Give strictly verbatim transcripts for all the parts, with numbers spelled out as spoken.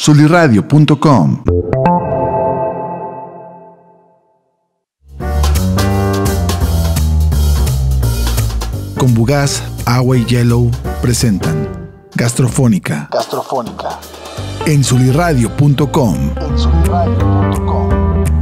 Suliradio punto com. Combugás, Agua y Yellow presentan Gastrofónica. Gastrofónica. En Suliradio punto com. En Suliradio punto com.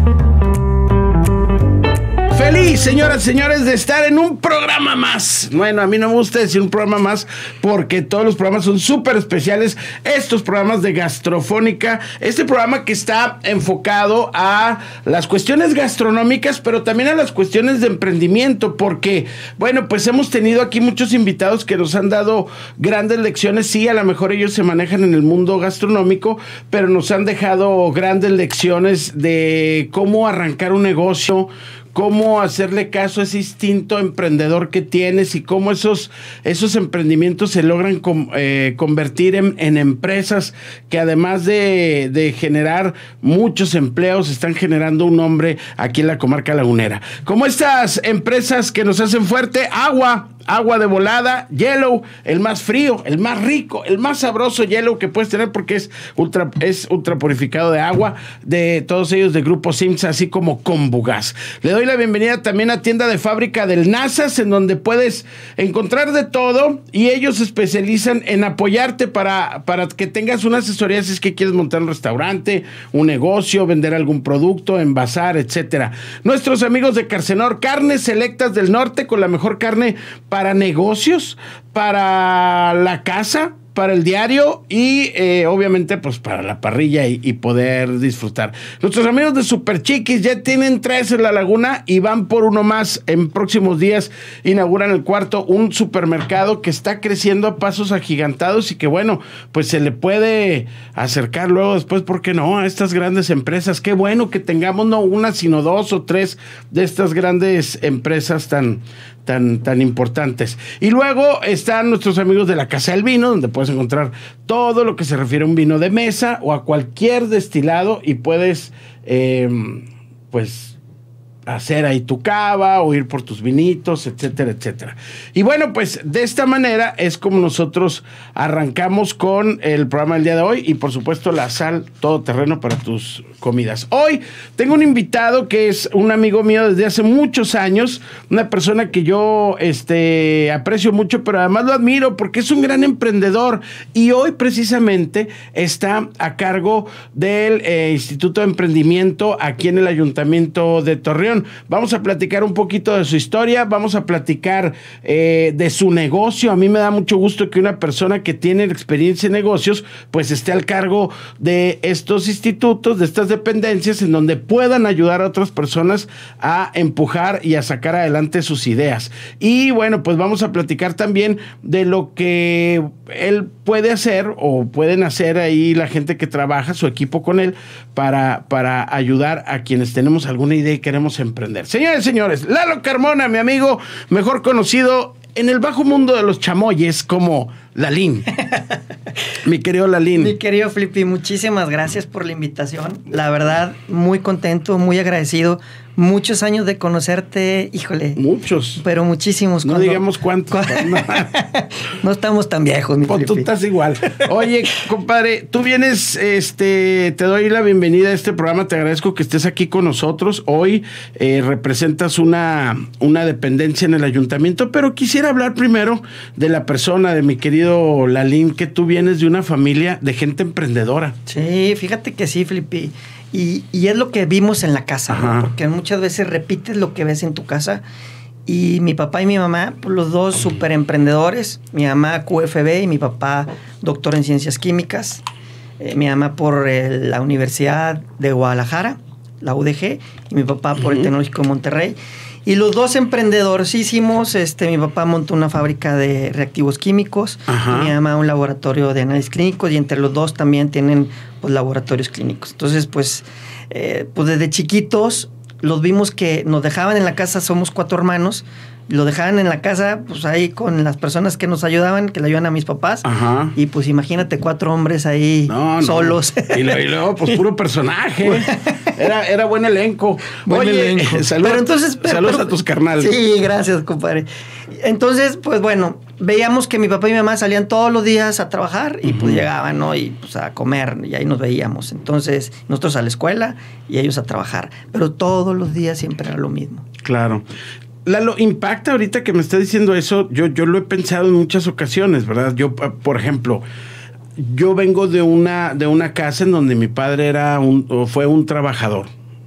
Feliz, señoras y señores, de estar en un programa más. Bueno, a mí no me gusta decir un programa más porque todos los programas son súper especiales. Estos programas de Gastrofónica, este programa que está enfocado a las cuestiones gastronómicas, pero también a las cuestiones de emprendimiento, porque, bueno, pues hemos tenido aquí muchos invitados que nos han dado grandes lecciones. Sí, a lo mejor ellos se manejan en el mundo gastronómico, pero nos han dejado grandes lecciones de cómo arrancar un negocio, cómo hacerle caso a ese instinto emprendedor que tienes y cómo esos, esos emprendimientos se logran com, eh, convertir en, en empresas que además de, de generar muchos empleos, están generando un nombre aquí en la comarca lagunera. Como estas empresas que nos hacen fuerte, Agua, Agua de volada, Yellow, el más frío, el más rico, el más sabroso Yellow que puedes tener porque es ultra, es ultra purificado de agua, de todos ellos de Grupo Simsa, así como Combugás. Le doy la bienvenida también a Tienda de Fábrica del Nazas, en donde puedes encontrar de todo y ellos se especializan en apoyarte para, para que tengas una asesoría si es que quieres montar un restaurante, un negocio, vender algún producto, envasar, etcétera. Nuestros amigos de Carcenor, carnes selectas del norte con la mejor carne para para negocios, para la casa, para el diario y eh, obviamente pues para la parrilla y, y poder disfrutar. Nuestros amigos de Super Chiquis ya tienen tres en la laguna y van por uno más. En próximos días inauguran el cuarto, un supermercado que está creciendo a pasos agigantados y que bueno, pues se le puede acercar luego después, ¿por qué no?, a estas grandes empresas. Qué bueno que tengamos no una, sino dos o tres de estas grandes empresas tan Tan, tan importantes. Y luego están nuestros amigos de la Casa del Vino, donde puedes encontrar todo lo que se refiere a un vino de mesa o a cualquier destilado y puedes, eh, pues, hacer ahí tu cava o ir por tus vinitos, etcétera, etcétera. Y bueno, pues de esta manera es como nosotros arrancamos con el programa del día de hoy y por supuesto la sal todoterreno para tus comidas. Hoy tengo un invitado que es un amigo mío desde hace muchos años, una persona que yo este, aprecio mucho, pero además lo admiro porque es un gran emprendedor y hoy precisamente está a cargo del eh, Instituto de Emprendimiento aquí en el Ayuntamiento de Torreón. Vamos a platicar un poquito de su historia, vamos a platicar eh, de su negocio. A mí me da mucho gusto que una persona que tiene experiencia en negocios pues esté al cargo de estos institutos, de estas dependencias en donde puedan ayudar a otras personas a empujar y a sacar adelante sus ideas. Y bueno, pues vamos a platicar también de lo que él puede hacer o pueden hacer ahí la gente que trabaja, su equipo con él, para, para ayudar a quienes tenemos alguna idea y queremos emprender. Señores y señores, Lalo Carmona, mi amigo, mejor conocido en el bajo mundo de los chamoyes como Lalín. Mi querido Lalín. Mi querido Flippy, muchísimas gracias por la invitación. La verdad, muy contento, muy agradecido. Muchos años de conocerte, híjole. Muchos. Pero muchísimos. No cuando, digamos cuántos. Cuando, no estamos tan viejos, mi pues Flippy. Tú estás igual. Oye, compadre, tú vienes, este, te doy la bienvenida a este programa. Te agradezco que estés aquí con nosotros. Hoy eh, representas una, una dependencia en el ayuntamiento, pero quisiera hablar primero de la persona, de mi querido Lalín, que tú vienes de una familia de gente emprendedora. Sí, fíjate que sí, Flippy. Y, y es lo que vimos en la casa, ¿no? Porque muchas veces repites lo que ves en tu casa. Y mi papá y mi mamá, pues los dos súper emprendedores. Mi mamá Q F B y mi papá doctor en ciencias químicas. Eh, mi mamá por eh, la Universidad de Guadalajara, la U D G, y mi papá por uh-huh. el Tecnológico de Monterrey. Y los dos emprendedorcísimos, este, mi papá montó una fábrica de reactivos químicos, y mi mamá un laboratorio de análisis clínicos, y entre los dos también tienen pues, laboratorios clínicos. Entonces, pues, eh, pues desde chiquitos los vimos que nos dejaban en la casa, somos cuatro hermanos, lo dejaban en la casa, pues ahí con las personas que nos ayudaban, que le ayudan a mis papás. Ajá. Y pues imagínate cuatro hombres ahí no, solos. No. Y, luego, y luego, pues puro personaje. Era, era buen elenco. Buen Oye, elenco. Salud, pero entonces, pero, saludos pero, a tus carnales. Sí, gracias, compadre. Entonces, pues bueno, veíamos que mi papá y mi mamá salían todos los días a trabajar y Uh-huh. pues llegaban, ¿no? Y pues a comer y ahí nos veíamos. Entonces, nosotros a la escuela y ellos a trabajar. Pero todos los días siempre era lo mismo. Claro. Lalo, impacta ahorita que me está diciendo eso, yo, yo lo he pensado en muchas ocasiones, ¿verdad? Yo, por ejemplo, yo vengo de una, de una casa en donde mi padre era un, o fue un trabajador,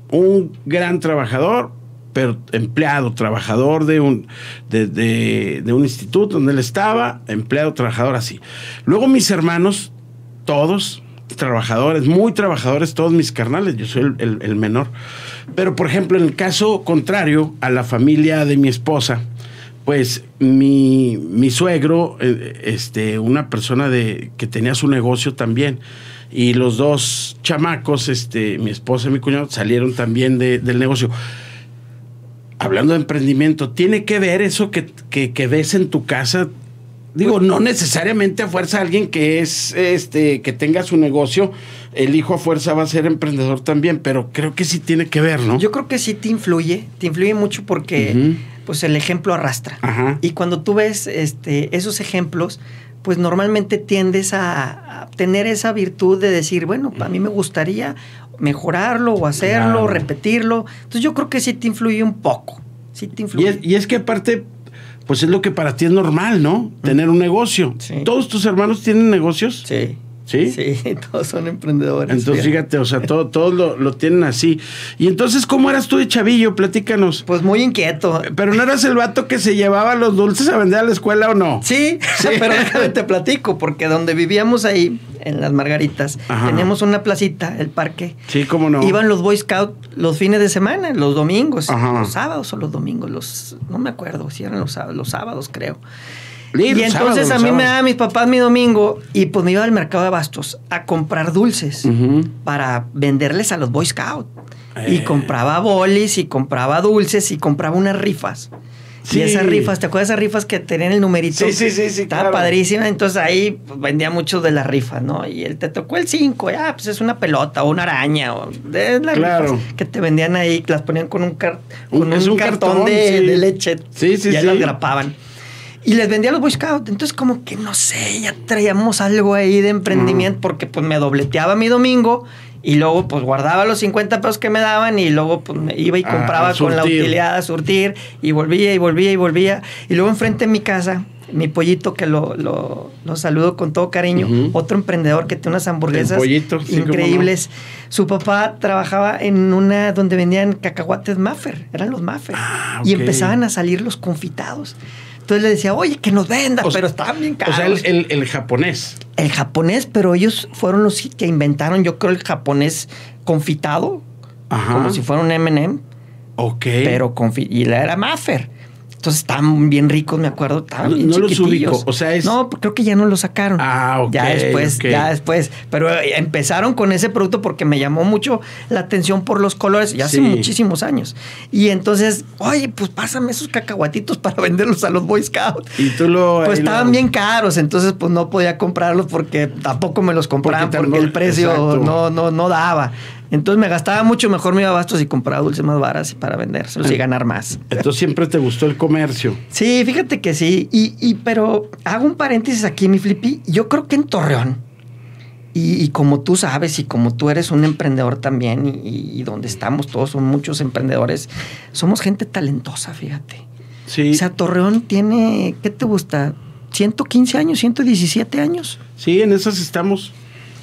un gran trabajador, pero empleado, trabajador de un, de, de, de un instituto donde él estaba, empleado, trabajador, así. Luego mis hermanos, todos trabajadores, muy trabajadores, todos mis carnales, yo soy el, el, el menor. Pero, por ejemplo, en el caso contrario a la familia de mi esposa, pues mi, mi suegro, eh, este, una persona de, que tenía su negocio también, y los dos chamacos, este, mi esposa y mi cuñado, salieron también de, del negocio. Hablando de emprendimiento, ¿tiene que ver eso que, que, que ves en tu casa? Digo, no necesariamente a fuerza alguien que es, este, que tenga su negocio, el hijo a fuerza va a ser emprendedor también, pero creo que sí tiene que ver, ¿no? Yo creo que sí te influye, te influye mucho porque uh-huh. pues el ejemplo arrastra. Ajá. Y cuando tú ves este, esos ejemplos, pues normalmente tiendes a, a tener esa virtud de decir, bueno, a mí me gustaría mejorarlo o hacerlo, claro. repetirlo. Entonces yo creo que sí te influye un poco. Sí te influye. Y es, y es que aparte, pues es lo que para ti es normal, ¿no? Mm. Tener un negocio. Sí. ¿Todos tus hermanos tienen negocios? Sí. ¿Sí? Sí, todos son emprendedores. Entonces, fíjate, fíjate o sea, todo, todos lo, lo tienen así. Y entonces, ¿cómo eras tú de chavillo? Platícanos. Pues muy inquieto. ¿Pero no eras el vato que se llevaba los dulces a vender a la escuela o no? Sí, sí. Pero déjame te platico, porque donde vivíamos ahí, en Las Margaritas, Ajá. teníamos una placita, el parque. Sí, cómo no. Iban los Boy Scouts los fines de semana, los domingos, Ajá. los sábados o los domingos, los no me acuerdo si eran los sábados, los sábados creo. Sí, y entonces sábados, a mí sábados. me daban mis papás mi domingo y pues me iba al mercado de abastos a comprar dulces uh-huh. para venderles a los Boy Scouts. Eh. Y compraba bolis y compraba dulces y compraba unas rifas. Sí. Y esas rifas, ¿te acuerdas de esas rifas que tenían el numerito? Sí, sí, sí, sí. Estaba claro. padrísima. Entonces ahí pues, vendía mucho de las rifas, ¿no? Y él te tocó el cinco, ah, pues es una pelota o una araña. O de las claro. rifas que te vendían ahí, las ponían con un, car con un, un, un cartón, cartón de, sí. de leche. Sí, sí, y ahí sí. las grapaban. Y les vendía a los Boy Scouts. Entonces, como que no sé, ya traíamos algo ahí de emprendimiento, uh-huh. porque pues me dobleteaba mi domingo. Y luego, pues, guardaba los cincuenta pesos que me daban y luego, pues, me iba y compraba ah, con la utilidad a surtir y volvía y volvía y volvía. Y luego enfrente de mi casa, mi pollito, que lo, lo, lo saludo con todo cariño, uh-huh. otro emprendedor que tiene unas hamburguesas pollito, sí, increíbles. No. Su papá trabajaba en una donde vendían cacahuates Maffer, eran los Maffer. Ah, okay. Y empezaban a salir los confitados. Entonces le decía, oye, que nos venda, o sea, pero estaban bien caros. O sea, el, el, el japonés. El japonés, pero ellos fueron los que inventaron, yo creo, el japonés confitado. Ajá. Como si fuera un eme and eme. Ok. Pero confi y la era Maffer. Entonces estaban bien ricos, me acuerdo. Estaban no, bien no los chiquitillos. ubico. O sea, es... No, creo que ya no lo sacaron. Ah, ok. Ya después, okay. ya después. Pero empezaron con ese producto porque me llamó mucho la atención por los colores. Ya hace sí. muchísimos años. Y entonces, oye, pues pásame esos cacahuatitos para venderlos a los Boy Scouts. Y tú lo... Pues estaban lo... bien caros. Entonces, pues no podía comprarlos porque tampoco me los compraban porque, porque el precio no, no, no daba. Entonces me gastaba mucho, mejor me iba a Bastos y compraba dulces más baratos para vendérselos y ganar más. Entonces siempre te gustó el comercio. Sí, fíjate que sí. Y, y pero hago un paréntesis aquí, mi Flippy. Yo creo que en Torreón, y, y como tú sabes, y como tú eres un emprendedor también, y, y donde estamos todos son muchos emprendedores, somos gente talentosa, fíjate. Sí. O sea, Torreón tiene, ¿qué te gusta? ¿ciento quince años? ¿ciento diecisiete años? Sí, en esas estamos.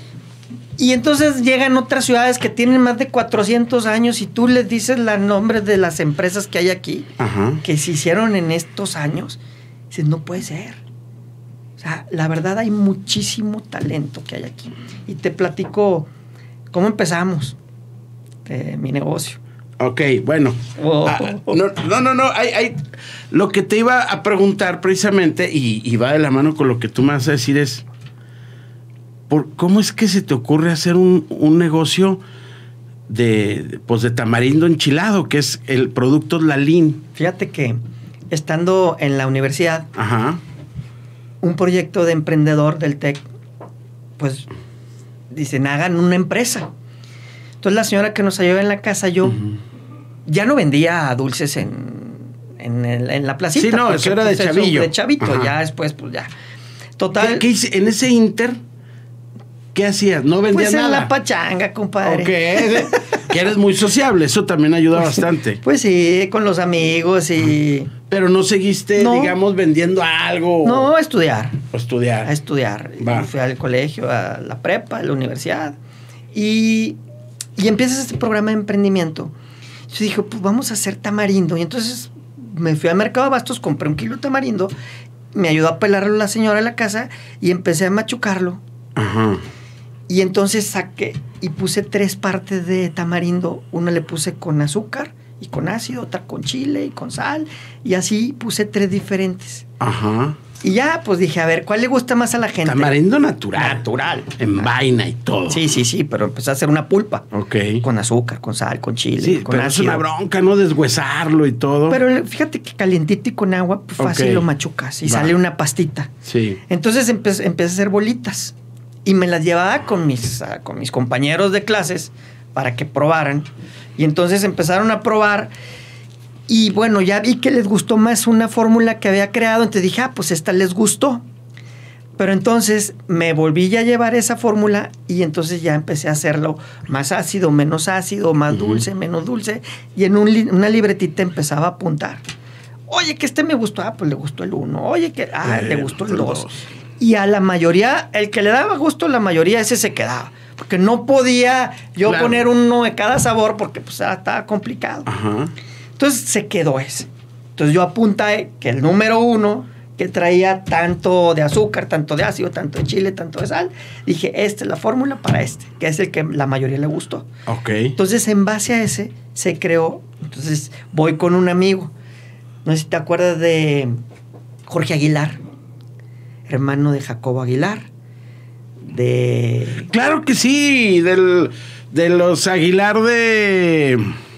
Y entonces llegan otras ciudades que tienen más de cuatrocientos años y tú les dices los nombres de las empresas que hay aquí, Ajá. que se hicieron en estos años. Dices, no puede ser. O sea, la verdad hay muchísimo talento que hay aquí. Y te platico cómo empezamos eh, mi negocio. Ok, bueno. Oh. Ah, no, no, no, no. Hay, hay, lo que te iba a preguntar precisamente, y, y va de la mano con lo que tú me vas a decir es... ¿Por ¿Cómo es que se te ocurre hacer un, un negocio de, pues de tamarindo enchilado, que es el producto Lalín? Fíjate que estando en la universidad, Ajá. un proyecto de emprendedor del TEC, pues dicen, hagan una empresa. Entonces la señora que nos ayudó en la casa, yo uh-huh. ya no vendía dulces en, en, el, en la placita. Sí, no, porque, eso era de pues, chavillo. De chavito, Ajá. ya después, pues ya. Total. ¿Qué, qué hice? En ese inter, ¿qué hacías? ¿No vendías Pues en nada? la pachanga, compadre. Ok, que eres muy sociable, eso también ayuda bastante. Pues sí, con los amigos y... Pero no seguiste, No. digamos, vendiendo algo. No, a estudiar. O estudiar. A estudiar. Va. Fui al colegio, a la prepa, a la universidad. Y, y empiezas este programa de emprendimiento. Yo dije, pues vamos a hacer tamarindo. Y entonces me fui al mercado de Bastos, compré un kilo de tamarindo, me ayudó a pelarlo la señora de la casa y empecé a machucarlo. Ajá. Y entonces saqué y puse tres partes de tamarindo. Una le puse con azúcar y con ácido, otra con chile y con sal. Y así puse tres diferentes. Ajá. Y ya, pues dije, a ver, ¿cuál le gusta más a la gente? Tamarindo natural. Natural. En vaina y todo. Sí, sí, sí, pero empecé a hacer una pulpa. Ok. Con azúcar, con sal, con chile, Sí, con pero es ácido. una bronca, ¿no? Deshuesarlo y todo. Pero fíjate que calientito y con agua, pues fácil Ok. lo machucas y Va. sale una pastita. Sí. Entonces empecé, empecé a hacer bolitas y me las llevaba con mis, uh, con mis compañeros de clases para que probaran. Y entonces empezaron a probar y bueno, ya vi que les gustó más una fórmula que había creado, entonces dije, ah, pues esta les gustó. Pero entonces me volví ya a llevar esa fórmula y entonces ya empecé a hacerlo más ácido, menos ácido, más Ujú. dulce, menos dulce. Y en un li- una libretita empezaba a apuntar. Oye, que este me gustó. Ah, pues le gustó el uno. Oye, que ah, Eh, le gustó el el dos. dos. Y a la mayoría, el que le daba gusto a la mayoría, ese se quedaba. Porque no podía yo Claro. poner uno de cada sabor porque pues ah, estaba complicado. Ajá. Entonces se quedó ese. Entonces yo apunté que el número uno, que traía tanto de azúcar, tanto de ácido, tanto de chile, tanto de sal, dije, esta es la fórmula para este, que es el que la mayoría le gustó. Ok. Entonces en base a ese se creó. Entonces voy con un amigo, no sé si te acuerdas de Jorge Aguilar, hermano de Jacobo Aguilar, de... Claro que sí, del, de los Aguilar de...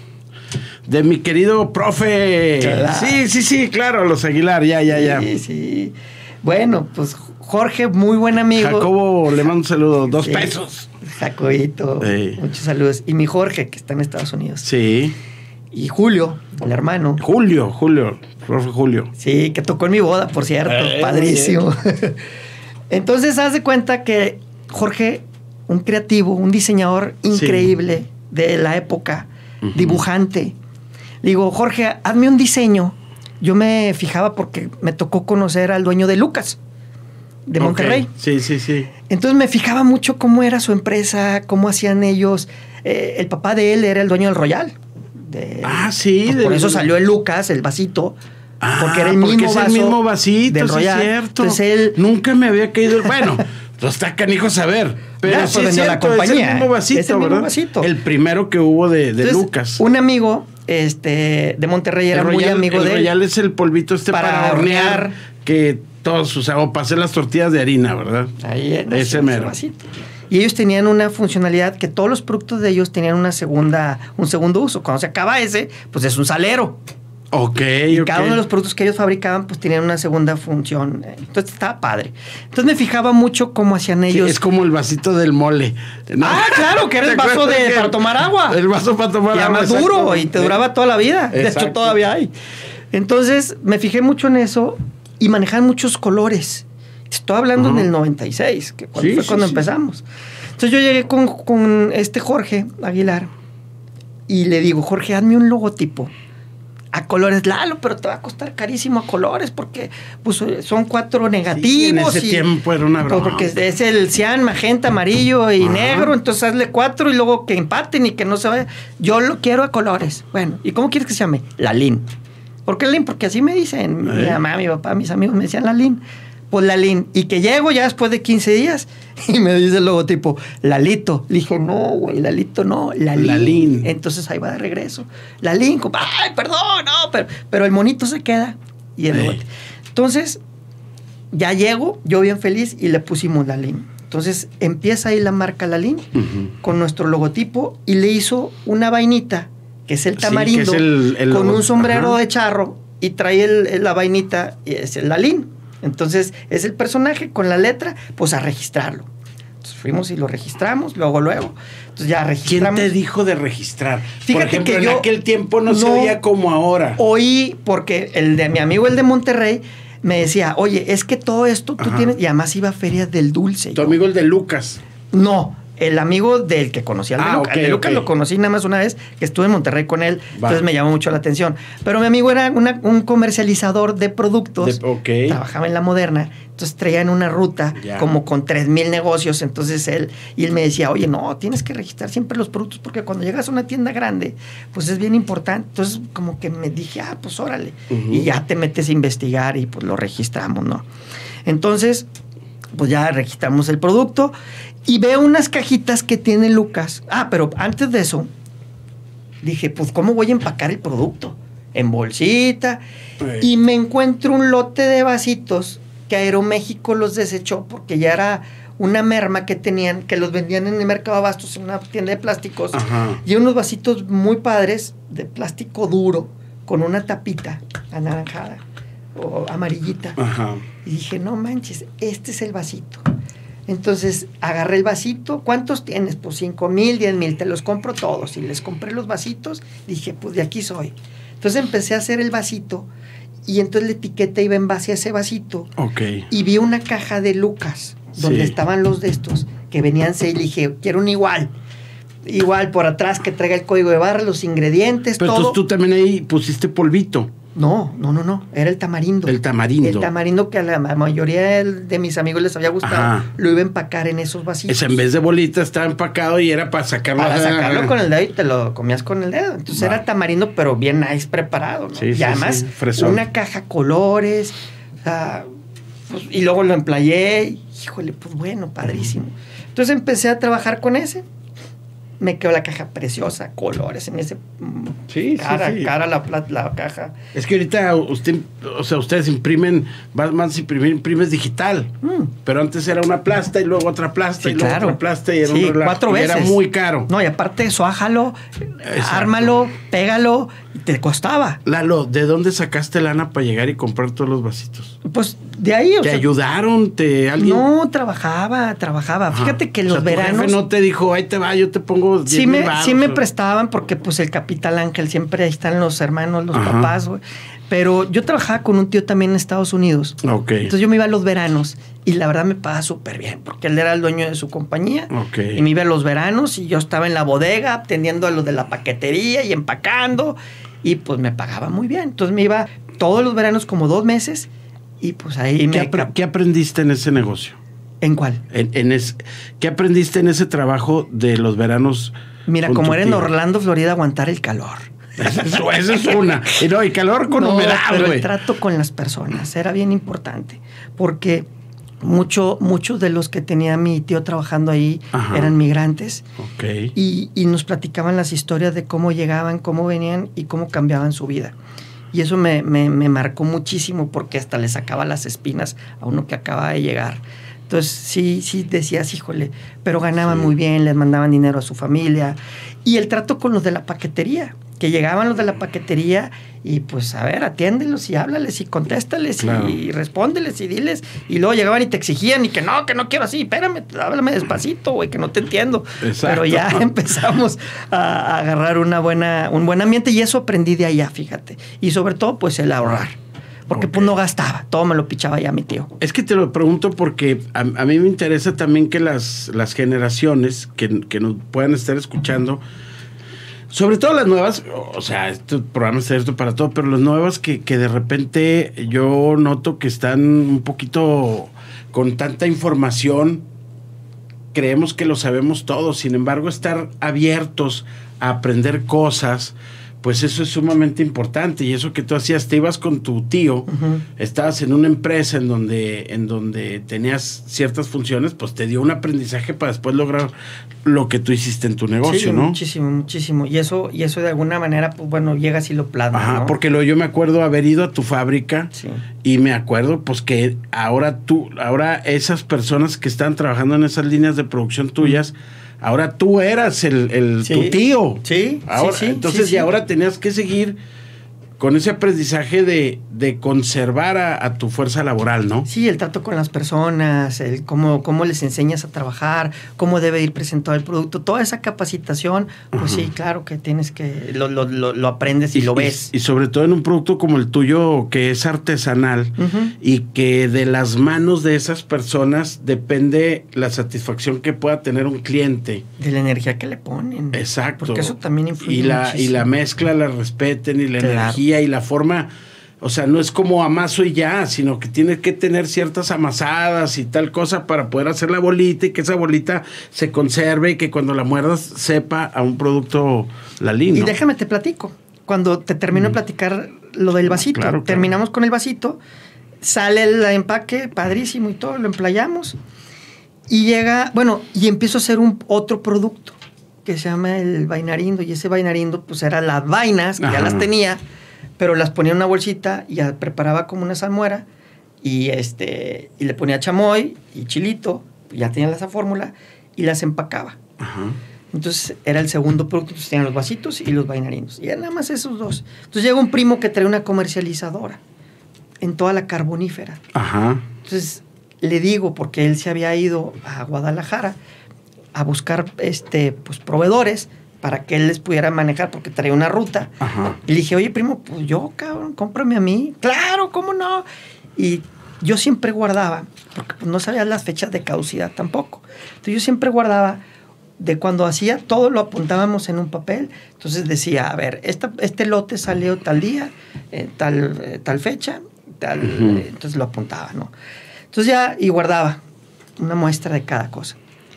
De mi querido profe. Claro. Sí, sí, sí, claro, los Aguilar, ya, ya, ya. Sí, sí. Bueno, pues Jorge, muy buen amigo. Jacobo, le mando un saludo. Dos Sí. pesos. Jacobito, Sí. muchos saludos. Y mi Jorge, que está en Estados Unidos. Sí. Y Julio, el hermano. Julio, Julio, profe Julio. Sí, que tocó en mi boda, por cierto. Eh, Padrísimo. Entonces, haz de cuenta que Jorge, un creativo, un diseñador increíble de la época, Ujú. dibujante. Le digo, Jorge, hazme un diseño. Yo me fijaba porque me tocó conocer al dueño de Lucas, de Ok. Monterrey. Sí, sí, sí. Entonces me fijaba mucho cómo era su empresa, cómo hacían ellos. Eh, el papá de él era el dueño del Royal. De- Ah, sí, Pues del- por eso salió el Lucas, el vasito. Ah, porque era el mismo es vaso el mismo vasito, del sí Royal. es cierto. Entonces él... Nunca me había caído el... Bueno, pues está canijo saber. Pero Ya, sí pues es vendió la cierto, compañía, es el mismo vasito, es el mismo ¿verdad? vasito. El primero que hubo de, de Entonces, Lucas. Un amigo este, de Monterrey era el muy Royal, amigo el de él. Royal es el polvito este para, Para hornear, hornear. que todos usaban, o para hacer las tortillas de harina, ¿verdad? Ahí nació Ese mero. vasito. Y ellos tenían una funcionalidad que todos los productos de ellos tenían una segunda, un segundo uso. Cuando se acaba ese, pues es un salero. Ok, Y ok. cada uno de los productos que ellos fabricaban, pues tenían una segunda función. Entonces estaba padre. Entonces me fijaba mucho cómo hacían Sí, ellos. es como el vasito del mole. ¿no? Ah, claro, que era el ¿Te vaso acuerdas de- que- para tomar agua. El vaso para tomar Y agua. además exacto. duro y te duraba toda la vida. De hecho, Exacto. todavía hay. Entonces me fijé mucho en eso y manejaban muchos colores. Estoy hablando Ajá. en el noventa y seis, que cuando Sí, fue sí, cuando sí. empezamos. Entonces yo llegué con, con este Jorge Aguilar y le digo, Jorge, hazme un logotipo a colores. Lalo, pero te va a costar carísimo a colores porque pues, son cuatro negativos. Sí, en ese y- tiempo era una pues, broma. porque es el cian, magenta, amarillo y Ajá. negro. Entonces hazle cuatro y luego que empaten y que no se vaya. Yo lo quiero a colores. Bueno, ¿y cómo quieres que se llame? Lalín. ¿Por qué Lalín? Porque así me dicen. Mi ¿Eh? mamá, mi papá, mis amigos me decían Lalín. Pues Lalín. Y que llego ya después de quince días y me dice el logotipo, Lalito. Le dije, no, güey, Lalito no, Lalín. Lalín. Entonces ahí va de regreso. Lalín, compa, ay, perdón, no, pero, pero el monito se queda. Y el Eh. logotipo. Entonces, ya llego, yo bien feliz, y le pusimos Lalín. Entonces empieza ahí la marca Lalín Ujú. con nuestro logotipo y le hizo una vainita, que es el Sí, tamarindo, que es el- el con logo- un sombrero ajá. de charro y trae el- el- la vainita y es el Lalín. Entonces es el personaje con la letra, pues a registrarlo. Entonces fuimos y lo registramos, luego, luego. Entonces ya registramos. ¿Quién te dijo de registrar? Fíjate Por ejemplo, que en yo aquel tiempo no, no se oía como ahora. Oí, porque el de mi amigo, el de Monterrey, me decía, oye, es que todo esto tú Ajá. tienes... Y además iba a ferias del dulce. Tu amigo el de Lucas. No, el amigo del que conocí al de Ah, Lucas. ok, el de Lucas ok. lo conocí nada más una vez, que estuve en Monterrey con él, Va. entonces me llamó mucho la atención. Pero mi amigo era una- un comercializador de productos, De- ok. trabajaba en La Moderna, entonces traían una ruta Ya. como con tres mil negocios, entonces él, y él me decía, oye, no, tienes que registrar siempre los productos, porque cuando llegas a una tienda grande, pues es bien importante. Entonces como que me dije, ah, pues órale, Ujú. y ya te metes a investigar y pues lo registramos, ¿no? Entonces, pues ya registramos el producto y veo unas cajitas que tiene Lucas. Ah, pero antes de eso, dije, pues, ¿cómo voy a empacar el producto? En bolsita. Sí. Y me encuentro un lote de vasitos que Aeroméxico los desechó porque ya era una merma que tenían, que los vendían en el mercado de abastos, en una tienda de plásticos. Ajá. Y unos vasitos muy padres de plástico duro con una tapita anaranjada o amarillita. Ajá. Y dije, no manches, este es el vasito. Entonces agarré el vasito. ¿Cuántos tienes? Pues cinco mil, diez mil, te los compro todos. Y les compré los vasitos. Dije, pues de aquí soy. Entonces empecé a hacer el vasito. Y entonces la etiqueta iba en base a ese vasito. Ok. Y vi una caja de Lucas, donde Sí. estaban los de estos, que venían seis. Y dije, quiero un igual. Igual por atrás que traiga el código de barra, los ingredientes, Pero todo. entonces tú también ahí pusiste polvito. No, no, no, no. Era el tamarindo. El tamarindo. El tamarindo que a la mayoría de, de mis amigos les había gustado. Ajá. Lo iba a empacar en esos vasitos. Ese en vez de bolita estaba empacado y era para sacarlo. Para sacarlo con el dedo y te lo comías con el dedo. Entonces Va. era tamarindo, pero bien nice preparado, ¿no? Sí, y sí, además, sí, fresón. una caja colores. O sea, pues, y luego lo emplayé. Y, híjole, pues bueno, padrísimo. Entonces empecé a trabajar con ese. Me quedó la caja preciosa, colores en ese. mm, Sí, sí, cara, sí. cara la, pla- la caja. Es que ahorita usted, o sea, ustedes imprimen, más, más imprimir, imprimes digital. Mm. Pero antes era una plasta y luego otra plasta y luego otra plasta y era Sí, un relajo. cuatro Y veces. era muy caro. No, y aparte, suájalo, Exacto. ármalo, pégalo, y te costaba. Lalo, ¿de dónde sacaste lana para llegar y comprar todos los vasitos? Pues de ahí, o ¿Te sea, ayudaron? ¿Te alguien? no, trabajaba, trabajaba. Ajá. Fíjate que O los sea, tu veranos jefe no te dijo, ahí te va, yo te pongo diez sí mil me, varos, sí me o- prestaban porque pues el Capital Ángel, siempre ahí están los hermanos, los Ajá. papás, güey. Pero yo trabajaba con un tío también en Estados Unidos. Ok. Entonces yo me iba a los veranos y la verdad me pagaba súper bien porque él era el dueño de su compañía. Ok. Y me iba a los veranos y yo estaba en la bodega atendiendo a los de la paquetería y empacando y pues me pagaba muy bien. Entonces me iba todos los veranos como dos meses y pues ahí ¿Qué, me... apre- qué aprendiste en ese negocio? ¿En cuál? En, en ese- ¿Qué aprendiste en ese trabajo de los veranos? Mira, con como tu era en tío? Orlando, Florida, aguantar el calor. Esa es, esa es una. Y no, y calor con No, humedad, pero güey. el trato con las personas era bien importante porque mucho, muchos de los que tenía mi tío trabajando ahí Ajá. eran migrantes Ok. y, y nos platicaban las historias de cómo llegaban, cómo venían y cómo cambiaban su vida. Y eso me, me, me marcó muchísimo porque hasta le sacaba las espinas a uno que acaba de llegar. Entonces, sí, sí decías, híjole, pero ganaban Sí. muy bien, les mandaban dinero a su familia. Y el trato con los de la paquetería, que llegaban los de la paquetería y pues, a ver, atiéndelos y háblales y contéstales Claro. y respóndeles y diles. Y luego llegaban y te exigían y que no, que no quiero así, espérame, háblame despacito, güey, que no te entiendo. Exacto. Pero ya empezamos a, a agarrar una buena, un buen ambiente y eso aprendí de allá, fíjate. Y sobre todo, pues, el ahorrar. Porque Ok. pues no gastaba, todo me lo pichaba ya mi tío. Es que te lo pregunto porque a, a mí me interesa también que las, las generaciones que, que nos puedan estar escuchando, sobre todo las nuevas, o sea, este programa es abierto para todo, pero las nuevas que, que de repente yo noto que están un poquito con tanta información, creemos que lo sabemos todo, sin embargo, estar abiertos a aprender cosas, pues eso es sumamente importante. Y eso que tú hacías, te ibas con tu tío, Ujú. estabas en una empresa en donde, en donde tenías ciertas funciones, pues te dio un aprendizaje para después lograr lo que tú hiciste en tu negocio, Sí, ¿no? muchísimo, muchísimo. Y eso, y eso de alguna manera, pues bueno, llegas y lo plasmas, Ajá, ¿no? porque lo, yo me acuerdo haber ido a tu fábrica Sí. y me acuerdo pues que ahora tú, ahora esas personas que están trabajando en esas líneas de producción tuyas, ahora tú eras el, el Sí. tu tío. Sí, Ahora, sí, sí, entonces, sí, sí. y ahora tenías que seguir con ese aprendizaje de, de conservar a, a tu fuerza laboral, ¿no? Sí, el trato con las personas, el cómo, cómo les enseñas a trabajar, cómo debe ir presentado el producto, toda esa capacitación, pues uh-huh. sí, claro que tienes que, lo, lo, lo, lo aprendes y, y lo ves. Y, y sobre todo en un producto como el tuyo, que es artesanal, uh-huh. y que de las manos de esas personas depende la satisfacción que pueda tener un cliente. De la energía que le ponen. Exacto. Porque eso también influye y la, muchísimo. Y la mezcla la respeten y la claro. energía y la forma, o sea, no es como amaso y ya, sino que tiene que tener ciertas amasadas y tal cosa para poder hacer la bolita y que esa bolita se conserve y que cuando la muerdas sepa a un producto Lalín, ¿no? Y déjame te platico, cuando te termino mm. de platicar lo del vasito, claro, claro. terminamos con el vasito, sale el empaque, padrísimo y todo, lo emplayamos y llega, bueno, y empiezo a hacer un otro producto que se llama el vainarindo, y ese vainarindo pues eran las vainas, que Ajá. ya las tenía, pero las ponía en una bolsita y ya preparaba como una salmuera y este y le ponía chamoy y chilito, ya tenía esa fórmula y las empacaba. Ajá. Entonces era el segundo producto, entonces tenían los vasitos y los vainarindos, y eran nada más esos dos. Entonces llega un primo que trae una comercializadora en toda la Carbonífera. Ajá. Entonces le digo, porque él se había ido a Guadalajara a buscar este pues proveedores para que él les pudiera manejar, porque traía una ruta. Ajá. Y le dije, oye, primo, pues yo, cabrón, cómprame a mí. Claro, ¿cómo no? Y yo siempre guardaba, porque pues no sabía las fechas de caducidad tampoco. Entonces yo siempre guardaba, de cuando hacía todo lo apuntábamos en un papel. Entonces decía, a ver, esta, este lote salió tal día, eh, tal, eh, tal fecha, tal, uh-huh. eh, entonces lo apuntaba, ¿no? Entonces ya, y guardaba una muestra de cada cosa.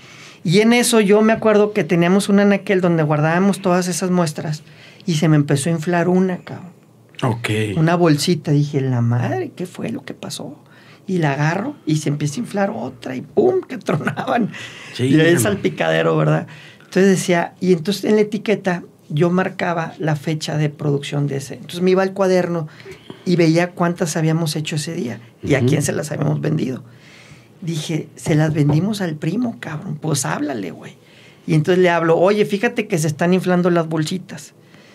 Y en eso yo me acuerdo que teníamos un anaquel donde guardábamos todas esas muestras y se me empezó a inflar una, cabrón. Ok. Una bolsita. Dije, la madre, ¿qué fue lo que pasó? Y la agarro y se empieza a inflar otra y ¡pum! Que tronaban. Sí, y ahí el salpicadero, ¿verdad? Entonces decía, y entonces en la etiqueta yo marcaba la fecha de producción de ese. Entonces me iba al cuaderno y veía cuántas habíamos hecho ese día y uh-huh. a quién se las habíamos vendido. Dije, se las vendimos al primo, cabrón. Pues háblale, güey. Y entonces le hablo, oye, fíjate que se están inflando las bolsitas.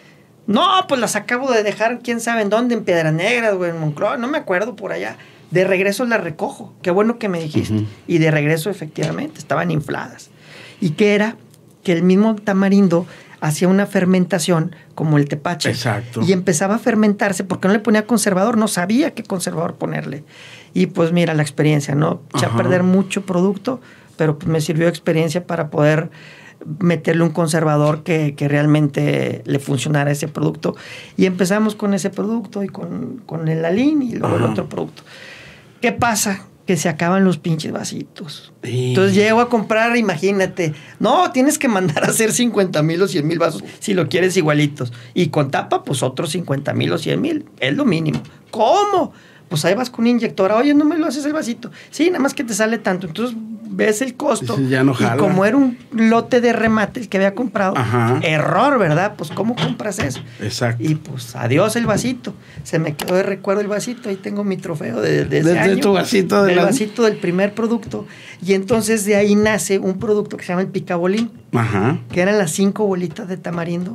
No, pues las acabo de dejar, quién sabe en dónde, en Piedras Negras, güey, en Moncloa, no me acuerdo, por allá. De regreso las recojo. Qué bueno que me dijiste. Uh-huh. Y de regreso, efectivamente, estaban infladas. ¿Y qué era? Que el mismo tamarindo hacía una fermentación como el tepache. Exacto. Y empezaba a fermentarse porque no le ponía conservador, no sabía qué conservador ponerle. Y pues mira la experiencia, ¿no? Eché a perder mucho producto, pero pues me sirvió de experiencia para poder meterle un conservador que, que realmente le funcionara a ese producto. Y empezamos con ese producto y con, con el Lalín y luego Ajá. el otro producto. ¿Qué pasa? Que se acaban los pinches vasitos. Sí. Entonces llego a comprar, imagínate, no, tienes que mandar a hacer cincuenta mil o cien mil vasos si lo quieres igualitos. Y con tapa, pues otros cincuenta mil o cien mil. Es lo mínimo. ¿Cómo? Pues ahí vas con una inyectora. Oye, no me lo haces el vasito. Sí, nada más que te sale tanto. Entonces ves el costo. Sí, ya no jala. Y como era un lote de remate el que había comprado, Ajá. error, ¿verdad? Pues ¿cómo compras eso? Exacto. Y pues adiós el vasito. Se me quedó de recuerdo el vasito. Ahí tengo mi trofeo de, de ese Desde año. tu vasito. Del de la... vasito del primer producto. Y entonces de ahí nace un producto que se llama el picabolín. Ajá. Que eran las cinco bolitas de tamarindo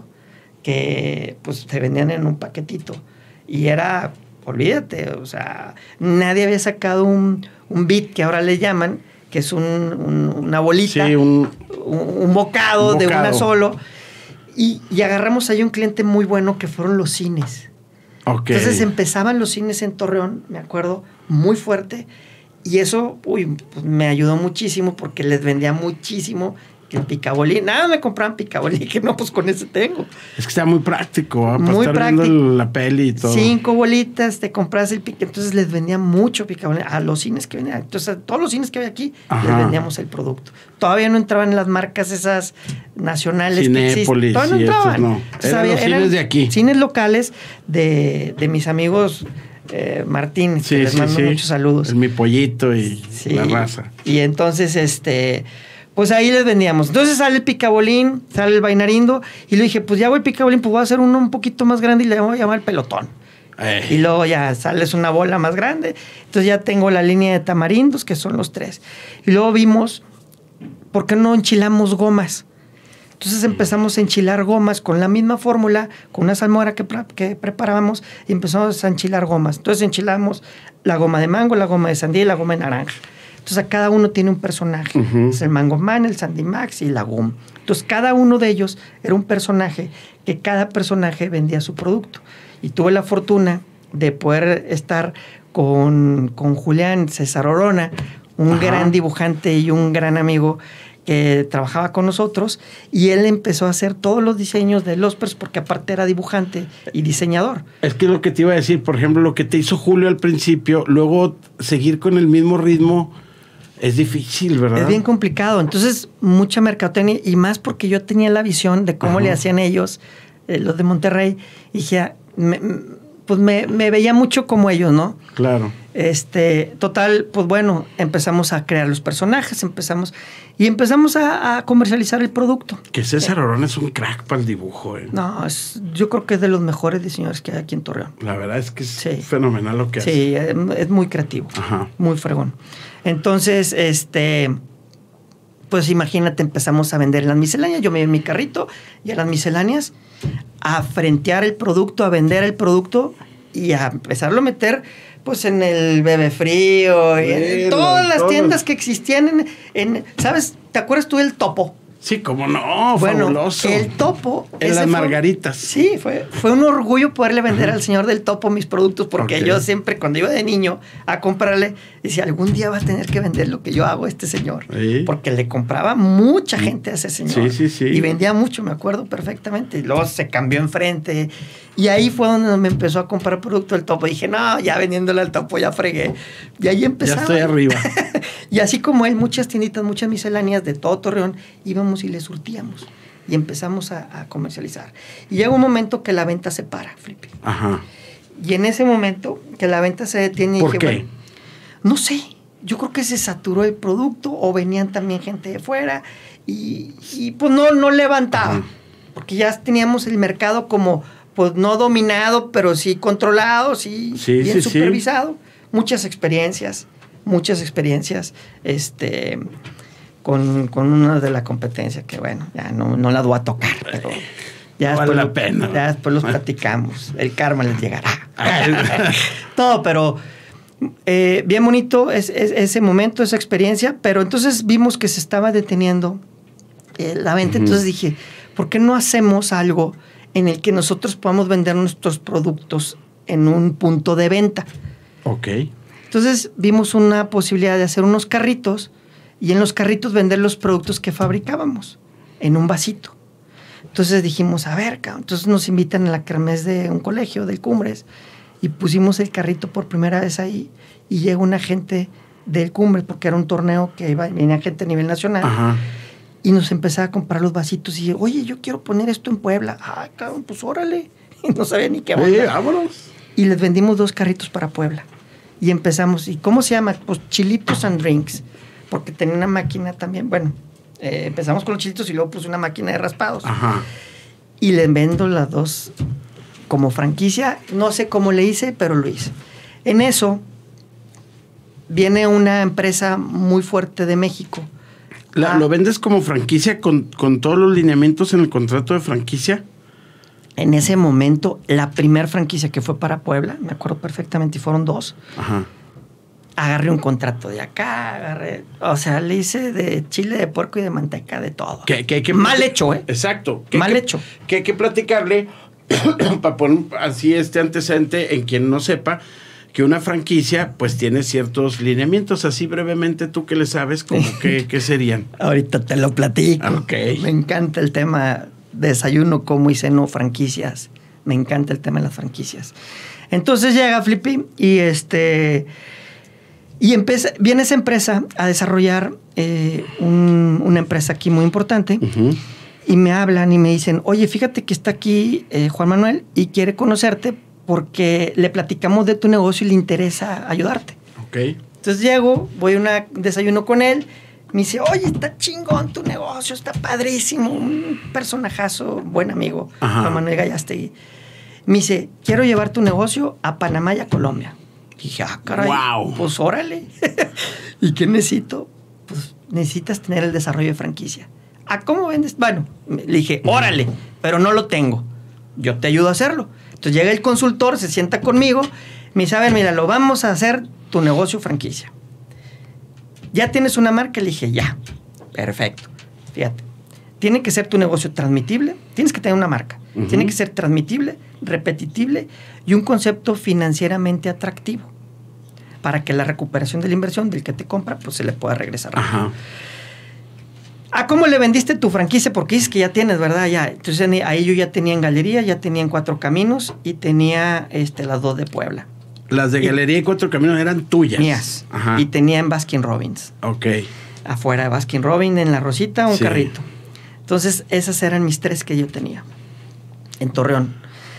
que pues se vendían en un paquetito. Y era... Olvídate, o sea, nadie había sacado un, un bit que ahora le llaman, que es un, un, una bolita, sí, un, un, un, bocado un de bocado una solo. Y, y agarramos ahí un cliente muy bueno que fueron los cines. Okay. Entonces empezaban los cines en Torreón, me acuerdo, muy fuerte. Y eso, uy, pues me ayudó muchísimo porque les vendía muchísimo que el picabolín. Nada, me compraban picabolín, que no, pues con ese tengo. Es que está muy práctico, ¿eh? Para muy estar práctico. Viendo la peli y todo. Cinco bolitas, te compras el picabolín. Entonces les vendía mucho picabolín a los cines que venían. Entonces a todos los cines que había aquí, Ajá. les vendíamos el producto. Todavía no entraban en las marcas esas nacionales Cinépolis, que existen. Todavía no entraban. No. Eran había, los cines eran de aquí. Cines locales de, de mis amigos eh, Martín, sí, que les sí, mando sí. muchos saludos. El Mi Pollito y sí. la raza. Y entonces, este... pues ahí les vendíamos. Entonces sale el picabolín, sale el vainarindo, y le dije, pues ya voy el picabolín, pues voy a hacer uno un poquito más grande y le voy a llamar pelotón. Ey. Y luego ya sales una bola más grande. Entonces ya tengo la línea de tamarindos, que son los tres. Y luego vimos, ¿por qué no enchilamos gomas? Entonces empezamos a enchilar gomas con la misma fórmula, con una salmuera que, pre- que preparábamos, y empezamos a enchilar gomas. Entonces enchilamos la goma de mango, la goma de sandía y la goma de naranja. Entonces a cada uno tiene un personaje. Uh-huh. Es el Mango Man, el Sandy Max y la Gum. Entonces cada uno de ellos era un personaje que cada personaje vendía su producto. Y tuve la fortuna de poder estar con, con Julián César Orona, un Ajá. gran dibujante y un gran amigo que trabajaba con nosotros, y él empezó a hacer todos los diseños de los personajes, porque aparte era dibujante y diseñador. Es que lo que te iba a decir, por ejemplo, lo que te hizo Julio al principio, luego seguir con el mismo ritmo es difícil, ¿verdad? Es bien complicado. Entonces, mucha mercadotecnia, y más porque yo tenía la visión de cómo Ajá. le hacían ellos, eh, los de Monterrey, y dije, me, pues me, me veía mucho como ellos, ¿no? Claro. Este, total, pues bueno, empezamos a crear los personajes, empezamos y empezamos a, a comercializar el producto. Que César eh, Orona es un crack para el dibujo, ¿eh? No, es, yo creo que es de los mejores diseñadores que hay aquí en Torreón. La verdad es que es sí. fenomenal lo que hace. Sí, es, es muy creativo, Ajá. muy fregón. Entonces, este, pues imagínate, empezamos a vender las misceláneas. Yo me iba en mi carrito y a las misceláneas a frentear el producto, a vender el producto y a empezarlo a meter pues en el Bebe Frío y en, en todas las tiendas que existían en, en, ¿sabes? ¿Te acuerdas tú del Topo? Sí, cómo no, bueno, fabuloso. El Topo. En las margaritas. Fue, sí, fue, fue un orgullo poderle vender Ajá. al señor del Topo mis productos, porque okay. yo siempre, cuando iba de niño a comprarle, decía, algún día va a tener que vender lo que yo hago a este señor. ¿Sí? Porque le compraba mucha gente a ese señor. Sí, sí, sí. Y vendía mucho, me acuerdo perfectamente. Y luego se cambió enfrente. Y ahí fue donde me empezó a comprar producto del Topo. Y dije, no, ya vendiéndole al Topo ya fregué. Y ahí empezaba. Ya estoy arriba. Y así como él, muchas tienditas, muchas misceláneas de todo Torreón, íbamos y le surtíamos. Y empezamos a, a comercializar. Y llega un momento que la venta se para, Flippy. Ajá. Y en ese momento que la venta se detiene... ¿Por dije, qué? Bueno, no sé. Yo creo que se saturó el producto o venían también gente de fuera y, y pues no, no levantaba. Ajá. Porque ya teníamos el mercado como... pues no dominado, pero sí controlado, sí, sí bien sí, supervisado. Sí. Muchas experiencias, muchas experiencias este, con, con una de la competencia que, bueno, ya no, no la voy a tocar, pero ya no después, vale la lo, pena. Ya después los platicamos. El karma les llegará. Todo, pero eh, bien bonito es, es, ese momento, esa experiencia, pero entonces vimos que se estaba deteniendo eh, la venta. Uh-huh. Entonces dije, ¿por qué no hacemos algo en el que nosotros podamos vender nuestros productos en un punto de venta? Ok. Entonces vimos una posibilidad de hacer unos carritos y en los carritos vender los productos que fabricábamos en un vasito. Entonces dijimos, a ver, entonces nos invitan a la kermés de un colegio, del Cumbres, y pusimos el carrito por primera vez ahí y llega una gente del Cumbres, porque era un torneo que iba, venía gente a nivel nacional. Ajá. Y nos empezaba a comprar los vasitos y, oye, yo quiero poner esto en Puebla. Ah, cabrón, pues órale. Y no sabía ni qué onda. Oye, vámonos. Y les vendimos dos carritos para Puebla. Y empezamos. ¿Y cómo se llama? Pues Chilitos and Drinks. Porque tenía una máquina también. Bueno, eh, empezamos con los chilitos y luego puse una máquina de raspados. Ajá. Y les vendo las dos como franquicia. No sé cómo le hice, pero lo hice. En eso viene una empresa muy fuerte de México. La, ah. ¿Lo vendes como franquicia con, con todos los lineamientos en el contrato de franquicia? En ese momento, la primera franquicia que fue para Puebla, me acuerdo perfectamente, y fueron dos. Ajá. Agarré un contrato de acá, agarré... O sea, le hice de chile, de puerco y de manteca, de todo. Que, que hay que Mal hecho, ¿eh? Exacto. Que Mal que, hecho. Que hay que platicarle, para poner así este antecedente en quien no sepa, que una franquicia pues tiene ciertos lineamientos. Así brevemente, ¿tú qué le sabes? ¿Cómo que, qué serían? Ahorita te lo platico. Ok. Me encanta el tema desayuno, como y ceno, franquicias. Me encanta el tema de las franquicias. Entonces llega Flippy y este... Y empieza, viene esa empresa a desarrollar eh, un, una empresa aquí muy importante. Uh-huh. Y me hablan y me dicen, oye, fíjate que está aquí eh, Juan Manuel y quiere conocerte porque le platicamos de tu negocio y le interesa ayudarte. Ok. Entonces llego, voy a un desayuno con él. Me dice, oye, está chingón tu negocio, está padrísimo. Un personajazo, buen amigo, Ajá. Juan Manuel Gallastegui. Me dice, quiero llevar tu negocio a Panamá y a Colombia. Y dije, ah, caray, wow. Pues órale. ¿Y qué necesito? Pues necesitas tener el desarrollo de franquicia. ¿A cómo vendes? Bueno, le dije, órale, pero no lo tengo. Yo te ayudo a hacerlo. Entonces llega el consultor, se sienta conmigo, me dice, a ver, mira, lo vamos a hacer tu negocio franquicia. ¿Ya tienes una marca? Le dije, ya. Perfecto. Fíjate. Tiene que ser tu negocio transmitible, tienes que tener una marca. Uh-huh. Tiene que ser transmitible, repetitible y un concepto financieramente atractivo para que la recuperación de la inversión del que te compra pues se le pueda regresar. Ajá. ¿A cómo le vendiste tu franquicia? Porque dices que ya tienes, ¿verdad? Ya. Entonces ahí yo ya tenía en Galería, ya tenía en Cuatro Caminos y tenía este, las dos de Puebla. Las de Galería y, y Cuatro Caminos eran tuyas. Mías. Ajá. Y tenía en Baskin Robbins. Ok. Afuera de Baskin Robbins, en La Rosita, un sí. carrito. Entonces, esas eran mis tres que yo tenía en Torreón.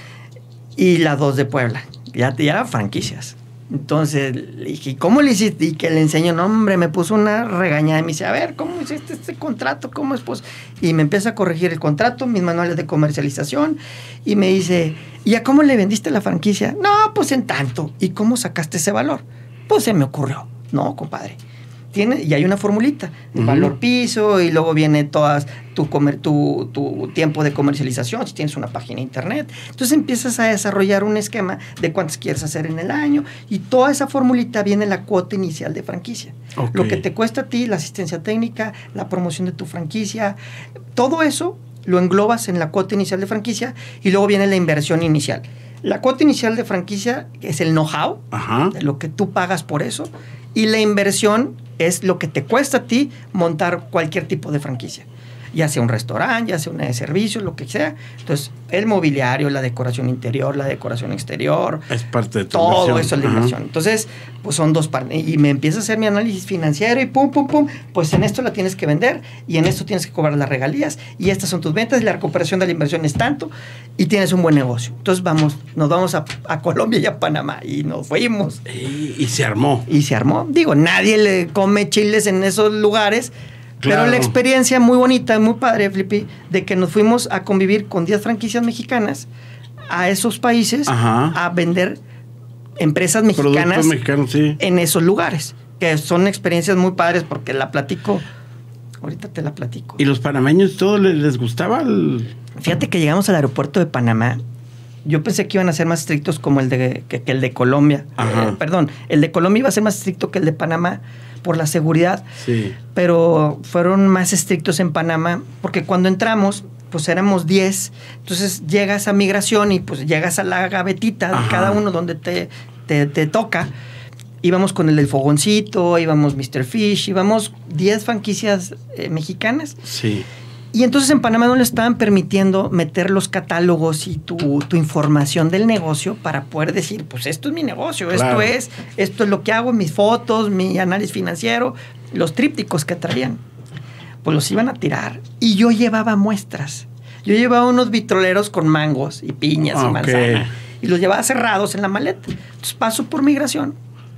Y las dos de Puebla. Ya, ya eran franquicias. Entonces, le dije, ¿cómo le hiciste? Y que le enseño, no, hombre, me puso una regañada. Y me dice, a ver, ¿cómo hiciste este contrato? ¿Cómo es? Pues? Y me empieza a corregir el contrato, mis manuales de comercialización. Y me dice, ¿y a cómo le vendiste la franquicia? No, pues en tanto. ¿Y cómo sacaste ese valor? Pues se me ocurrió. No, compadre. Tiene, y hay una formulita, uh-huh. valor piso, y luego viene todas tu, comer, tu, tu tiempo de comercialización, si tienes una página de internet. Entonces empiezas a desarrollar un esquema de cuántas quieres hacer en el año, y toda esa formulita viene en la cuota inicial de franquicia. Okay. Lo que te cuesta a ti, la asistencia técnica, la promoción de tu franquicia, todo eso lo englobas en la cuota inicial de franquicia, y luego viene la inversión inicial. La cuota inicial de franquicia es el know-how, uh-huh. de lo que tú pagas por eso, y la inversión es lo que te cuesta a ti montar cualquier tipo de franquicia. Ya sea un restaurante, ya sea una de servicios, lo que sea. Entonces, el mobiliario, la decoración interior, la decoración exterior. Es parte de tu todo inversión. Eso es la inversión. Entonces, pues son dos partes. Y me empieza a hacer mi análisis financiero y pum, pum, pum. Pues en esto la tienes que vender y en esto tienes que cobrar las regalías. Y estas son tus ventas y la recuperación de la inversión es tanto. Y tienes un buen negocio. Entonces, vamos, nos vamos a, a Colombia y a Panamá. Y nos fuimos. Y, y se armó. Y se armó. Digo, nadie le come chiles en esos lugares. Claro. Pero la experiencia muy bonita, muy padre, Flippy, de que nos fuimos a convivir con diez franquicias mexicanas a esos países, ajá. a vender empresas mexicanas mexicanos, sí. en esos lugares, que son experiencias muy padres porque la platico, ahorita te la platico. ¿Y los panameños todo les, les gustaba? El... Fíjate que llegamos al aeropuerto de Panamá. Yo pensé que iban a ser más estrictos como el de, que, que el de Colombia. Eh, perdón, el de Colombia iba a ser más estricto que el de Panamá por la seguridad. Sí. Pero fueron más estrictos en Panamá porque cuando entramos, pues éramos diez. Entonces llegas a migración y pues llegas a la gavetita de Ajá. cada uno donde te, te, te toca. Íbamos con el del fogoncito, íbamos mister Fish, íbamos diez franquicias eh, mexicanas. Sí. Y entonces en Panamá no le estaban permitiendo meter los catálogos y tu, tu información del negocio para poder decir, pues esto es mi negocio, claro. esto es, esto es lo que hago, mis fotos, mi análisis financiero, los trípticos que traían. Pues los iban a tirar. Y yo llevaba muestras. Yo llevaba unos vitroleros con mangos y piñas okay. y manzana. Y los llevaba cerrados en la maleta. Entonces paso por migración.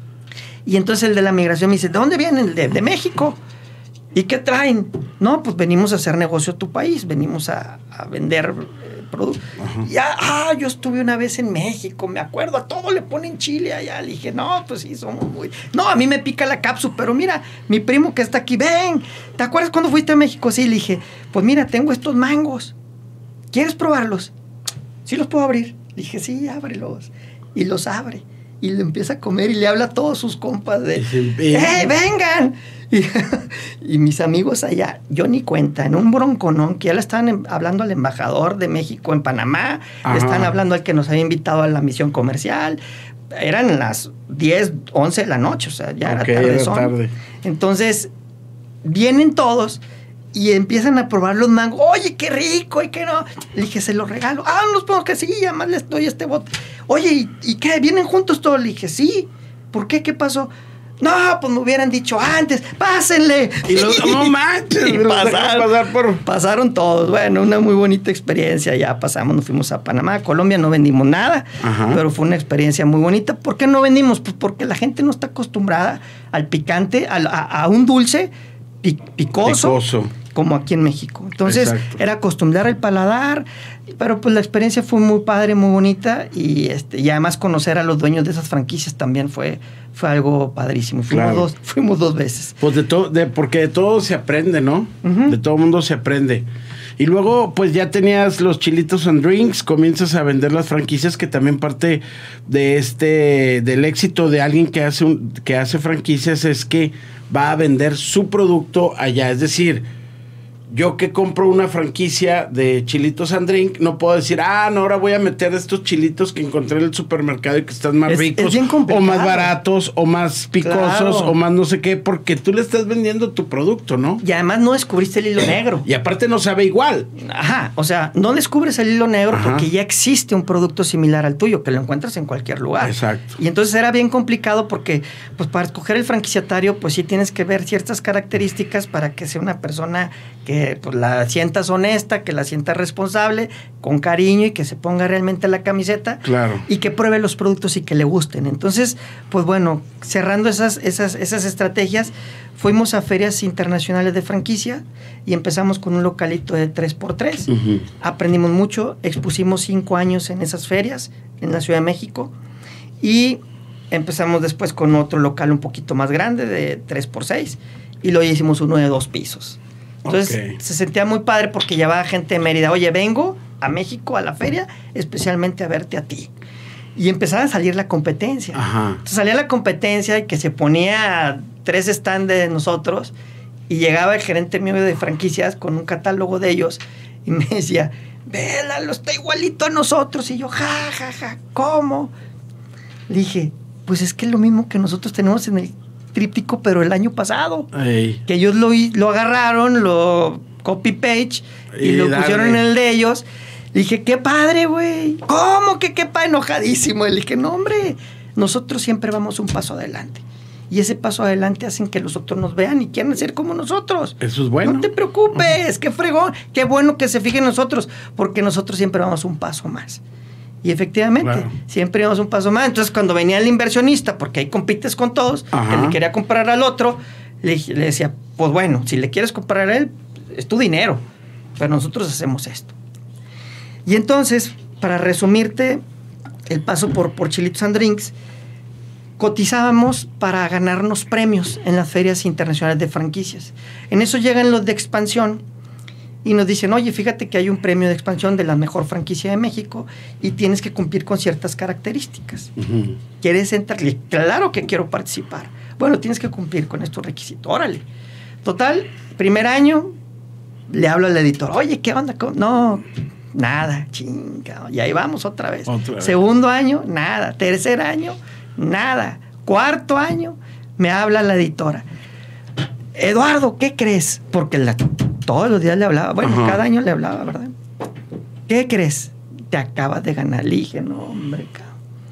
Y entonces el de la migración me dice, ¿de dónde vienen? De, de México. ¿Y qué traen? No, pues venimos a hacer negocio a tu país, venimos a, a vender eh, productos. Ya, ah, yo estuve una vez en México, me acuerdo, a todo le ponen chile allá. Le dije, no, pues sí, somos muy... No, a mí me pica la cápsula, pero mira, mi primo que está aquí, ven, ¿te acuerdas cuando fuiste a México? Sí, le dije, pues mira, tengo estos mangos, ¿quieres probarlos? Sí los puedo abrir. Le dije, sí, ábrelos. Y los abre. Y le empieza a comer y le habla a todos sus compas de, ¡hey, vengan! Y, y mis amigos allá, yo ni cuenta, en un bronconón, que ya le estaban hablando al embajador de México en Panamá, Ajá. le están hablando al que nos había invitado a la misión comercial. Eran las diez, once de la noche, o sea, ya okay, era tarde. Era tarde. Entonces, vienen todos y empiezan a probar los mangos. Oye, qué rico, y qué no. Le dije, se los regalo. Ah, no los pongo que sí, además les doy este bote. Oye, ¿y, ¿y qué? ¿Vienen juntos todos? Le dije, sí. ¿Por qué? ¿Qué pasó? No, pues me hubieran dicho antes, pásenle. Y los, no manches, y pasaron, pasar por... pasaron todos. Bueno, una muy bonita experiencia. Ya pasamos, nos fuimos a Panamá, a Colombia, no vendimos nada, Ajá. pero fue una experiencia muy bonita. ¿Por qué no vendimos? Pues porque la gente no está acostumbrada al picante, a, a, a un dulce picoso, picoso, como aquí en México. Entonces, Exacto. era acostumbrar el paladar, pero pues la experiencia fue muy padre, muy bonita, y este y además conocer a los dueños de esas franquicias también fue, fue algo padrísimo. Fuimos, Claro. dos, fuimos dos veces. Pues de todo, de, porque de todo se aprende, ¿no? Ujú. De todo mundo se aprende. Y luego, pues ya tenías los Chilitos and Drinks, comienzas a vender las franquicias, que también parte de este, del éxito de alguien que hace un, que hace franquicias es que va a vender su producto allá. Es decir, yo que compro una franquicia de Chilitos and Drink, no puedo decir, ah, no, ahora voy a meter estos chilitos que encontré en el supermercado y que están más Es- ricos, es bien o complicado. más baratos, o más picosos, Claro. o más no sé qué, porque tú le estás vendiendo tu producto, ¿no? Y además no descubriste el hilo negro. Y aparte no sabe igual. Ajá, o sea, no descubres el hilo negro Ajá. porque ya existe un producto similar al tuyo, que lo encuentras en cualquier lugar. Exacto. Y entonces era bien complicado porque, pues para escoger el franquiciatario, pues sí tienes que ver ciertas características para que sea una persona que pues, la sientas honesta, que la sientas responsable, con cariño y que se ponga realmente la camiseta. Claro. Y que pruebe los productos y que le gusten. Entonces, pues bueno, cerrando esas, esas, esas estrategias, fuimos a ferias internacionales de franquicia y empezamos con un localito de tres por tres. Ujú. Aprendimos mucho, expusimos cinco años en esas ferias en la Ciudad de México y empezamos después con otro local un poquito más grande de tres por seis y luego hicimos uno de dos pisos. Entonces Ok. se sentía muy padre porque llevaba gente de Mérida, oye, vengo a México a la feria especialmente a verte a ti. Y empezaba a salir la competencia. Ajá. Entonces salía la competencia y que se ponía tres stands de nosotros y llegaba el gerente mío de franquicias con un catálogo de ellos y me decía, vela, lo está igualito a nosotros. Y yo, ja, ja, ja, ¿cómo? Le dije, pues es que es lo mismo que nosotros tenemos en el tríptico, pero el año pasado. Ey. Que ellos lo, lo agarraron, lo copy-page y, Y lo dale. pusieron en el de ellos. Le dije, qué padre, güey. ¿Cómo que qué padre? Enojadísimo. Le dije, no, hombre, nosotros siempre vamos un paso adelante. Y ese paso adelante hacen que los otros nos vean y quieran ser como nosotros. Eso es bueno. No te preocupes, qué fregón. Qué bueno que se fijen en nosotros, porque nosotros siempre vamos un paso más. Y efectivamente, Claro. siempre íbamos un paso más. Entonces, cuando venía el inversionista, porque ahí compites con todos, Ajá. que le quería comprar al otro, le, le decía, pues bueno, si le quieres comprar a él, es tu dinero, pero nosotros hacemos esto. Y entonces, para resumirte el paso por, por Chilitos and Drinks, cotizábamos para ganarnos premios en las ferias internacionales de franquicias. En eso llegan los de expansión y nos dicen, oye, fíjate que hay un premio de expansión de la mejor franquicia de México y tienes que cumplir con ciertas características. Ujú. ¿Quieres entrar? Le- Claro que quiero participar. Bueno, tienes que cumplir con estos requisitos. Órale. Total, primer año, le hablo al editor, oye, ¿qué onda? ¿Cómo? No, nada, chingado. Y ahí vamos otra vez. Otra vez. Segundo año, nada. Tercer año, nada. Cuarto año, me habla la editora. Eduardo, ¿qué crees? Porque la- todos los días le hablaba. Bueno, Ajá. cada año le hablaba, ¿verdad? ¿Qué crees? Te acabas de ganar. Le dije, no, hombre, cabrón.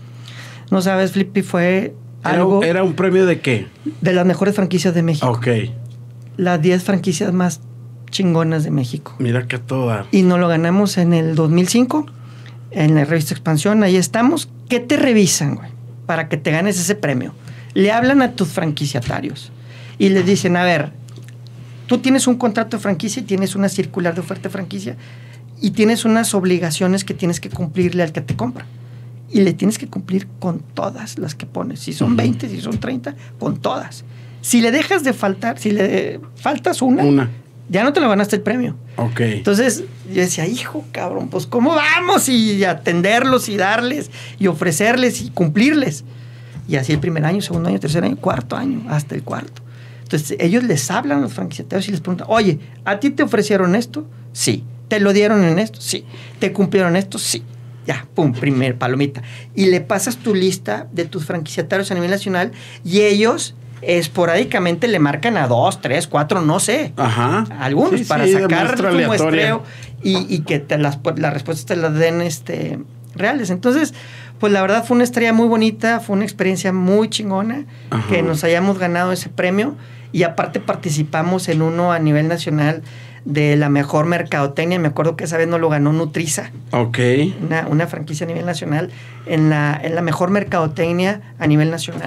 No sabes, Flippy, fue Era, algo ¿Era un premio de qué? de las mejores franquicias de México. Ok. Las diez franquicias más chingonas de México. Mira que a todo dar. Y nos lo ganamos en el dos mil cinco, en la revista Expansión. Ahí estamos. ¿Qué te revisan, güey? Para que te ganes ese premio. Le hablan a tus franquiciatarios y les dicen, a ver, tú tienes un contrato de franquicia y tienes una circular de oferta de franquicia y tienes unas obligaciones que tienes que cumplirle al que te compra. Y le tienes que cumplir con todas las que pones. Si son veinte, si son treinta, con todas. Si le dejas de faltar, si le faltas una, Una. ya no te lo ganaste el premio. Ok. Entonces yo decía, hijo, cabrón, pues ¿cómo vamos? Y atenderlos y darles y ofrecerles y cumplirles. Y así el primer año, segundo año, tercer año, cuarto año, hasta el cuarto. Entonces ellos les hablan a los franquiciatarios y les preguntan, oye, ¿a ti te ofrecieron esto? Sí. ¿Te lo dieron en esto? Sí. ¿Te cumplieron esto? Sí. Ya, pum, primer palomita. Y le pasas tu lista de tus franquiciatarios a nivel nacional y ellos esporádicamente le marcan a dos, tres, cuatro, no sé. Ajá. Algunos Sí, para sí, de sacar muestra tu aleatoria. muestreo y, y que te las, las respuestas te las den este, reales. Entonces, pues la verdad fue una estrella muy bonita, fue una experiencia muy chingona, Ajá. que nos hayamos ganado ese premio y aparte participamos en uno a nivel nacional de la mejor mercadotecnia. Me acuerdo que esa vez nos lo ganó Nutriza, Ok. una, una franquicia a nivel nacional, en la, en la mejor mercadotecnia a nivel nacional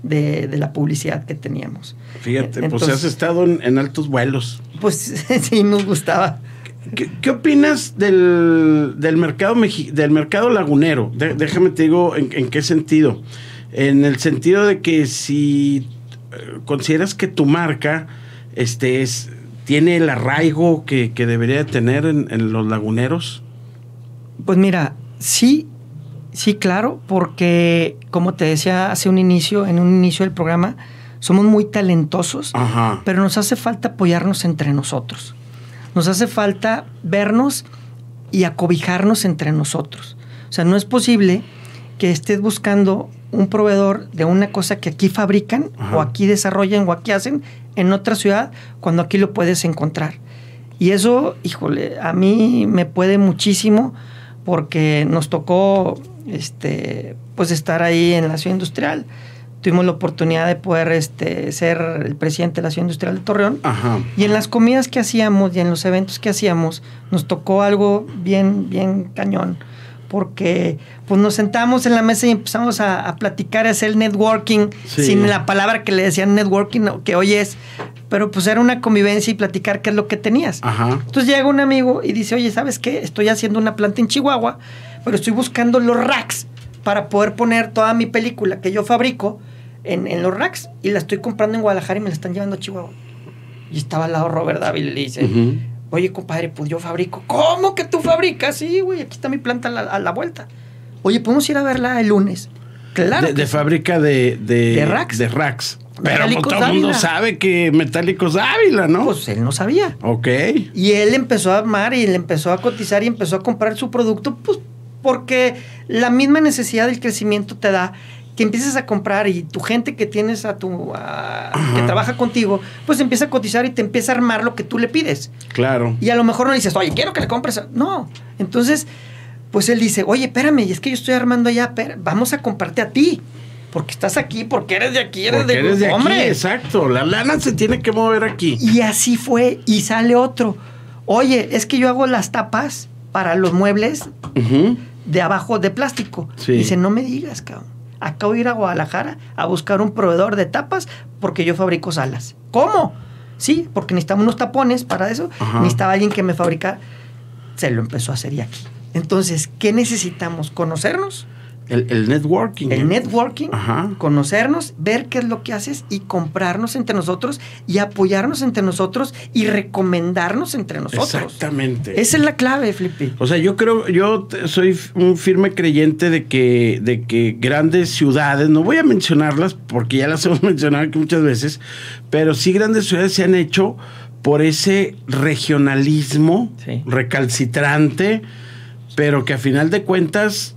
de, de la publicidad que teníamos. Fíjate, Entonces, pues has estado en, en altos vuelos. Pues sí, nos gustaba. ¿Qué, qué opinas del, del, mercado mexi- del mercado lagunero? De, déjame te digo en, en qué sentido. En el sentido de que si eh, consideras que tu marca este, es, tiene el arraigo que, que debería tener en, en los laguneros. Pues mira, sí, sí, claro, porque como te decía hace un inicio, en un inicio del programa, somos muy talentosos, Ajá. pero nos hace falta apoyarnos entre nosotros. Nos hace falta vernos y acobijarnos entre nosotros. O sea, no es posible que estés buscando un proveedor de una cosa que aquí fabrican, Ajá, o aquí desarrollan o aquí hacen en otra ciudad, cuando aquí lo puedes encontrar. Y eso, híjole, a mí me puede muchísimo, porque nos tocó este, pues estar ahí en la ciudad industrial. Tuvimos la oportunidad de poder este, ser el presidente de la ciudad industrial de Torreón. Ajá. Y en las comidas que hacíamos y en los eventos que hacíamos, nos tocó algo bien, bien cañón. Porque pues nos sentamos en la mesa y empezamos a, a platicar, a hacer networking, sí, sin la palabra que le decían networking, que hoy es. Pero pues era una convivencia y platicar qué es lo que tenías. Ajá. Entonces llega un amigo y dice, oye, ¿sabes qué? Estoy haciendo una planta en Chihuahua, pero estoy buscando los racks para poder poner toda mi película que yo fabrico en, en los racks, y la estoy comprando en Guadalajara y me la están llevando a Chihuahua. Y estaba al lado Robert Dávila y le dice, uh-huh, oye, compadre, pues yo fabrico. ¿Cómo que tú fabricas? Sí, güey, aquí está mi planta a la, a la vuelta. Oye, ¿podemos ir a verla el lunes? Claro. De, de sí. fábrica de, de, de racks. De racks. Pero pues, todo el Ávila. mundo sabe que Metálicos Ávila, ¿no? Pues él no sabía. Ok. Y él empezó a armar y le empezó a cotizar y empezó a comprar su producto, pues porque la misma necesidad del crecimiento te da que empieces a comprar, y tu gente que tienes a tu a, que trabaja contigo, pues empieza a cotizar y te empieza a armar lo que tú le pides. Claro. Y a lo mejor no dices, oye, quiero que le compres. No. Entonces, pues él dice, oye, espérame, y es que yo estoy armando allá, pero vamos a comprarte a ti. Porque estás aquí, porque eres de aquí, eres porque de, eres de hombre. Aquí, exacto. La lana se tiene que mover aquí. Y así fue, y sale otro. Oye, es que yo hago las tapas para los muebles, uh-huh, de abajo de plástico. Sí. Dice, no me digas, cabrón. Acabo de ir a Guadalajara a buscar un proveedor de tapas porque yo fabrico salas. ¿Cómo? Sí, porque necesitaba unos tapones para eso. Ajá. Necesitaba alguien que me fabricara. Se lo empezó a hacer y aquí. Entonces, ¿qué necesitamos? ¿Conocernos? El, el networking. El ¿eh? networking, Ajá, conocernos, ver qué es lo que haces y comprarnos entre nosotros y apoyarnos entre nosotros y recomendarnos entre nosotros. Exactamente. Esa es la clave, Flippy. O sea, yo creo, yo soy un firme creyente de que, de que grandes ciudades, no voy a mencionarlas porque ya las hemos mencionado aquí muchas veces, pero sí grandes ciudades se han hecho por ese regionalismo, sí, recalcitrante, pero que a final de cuentas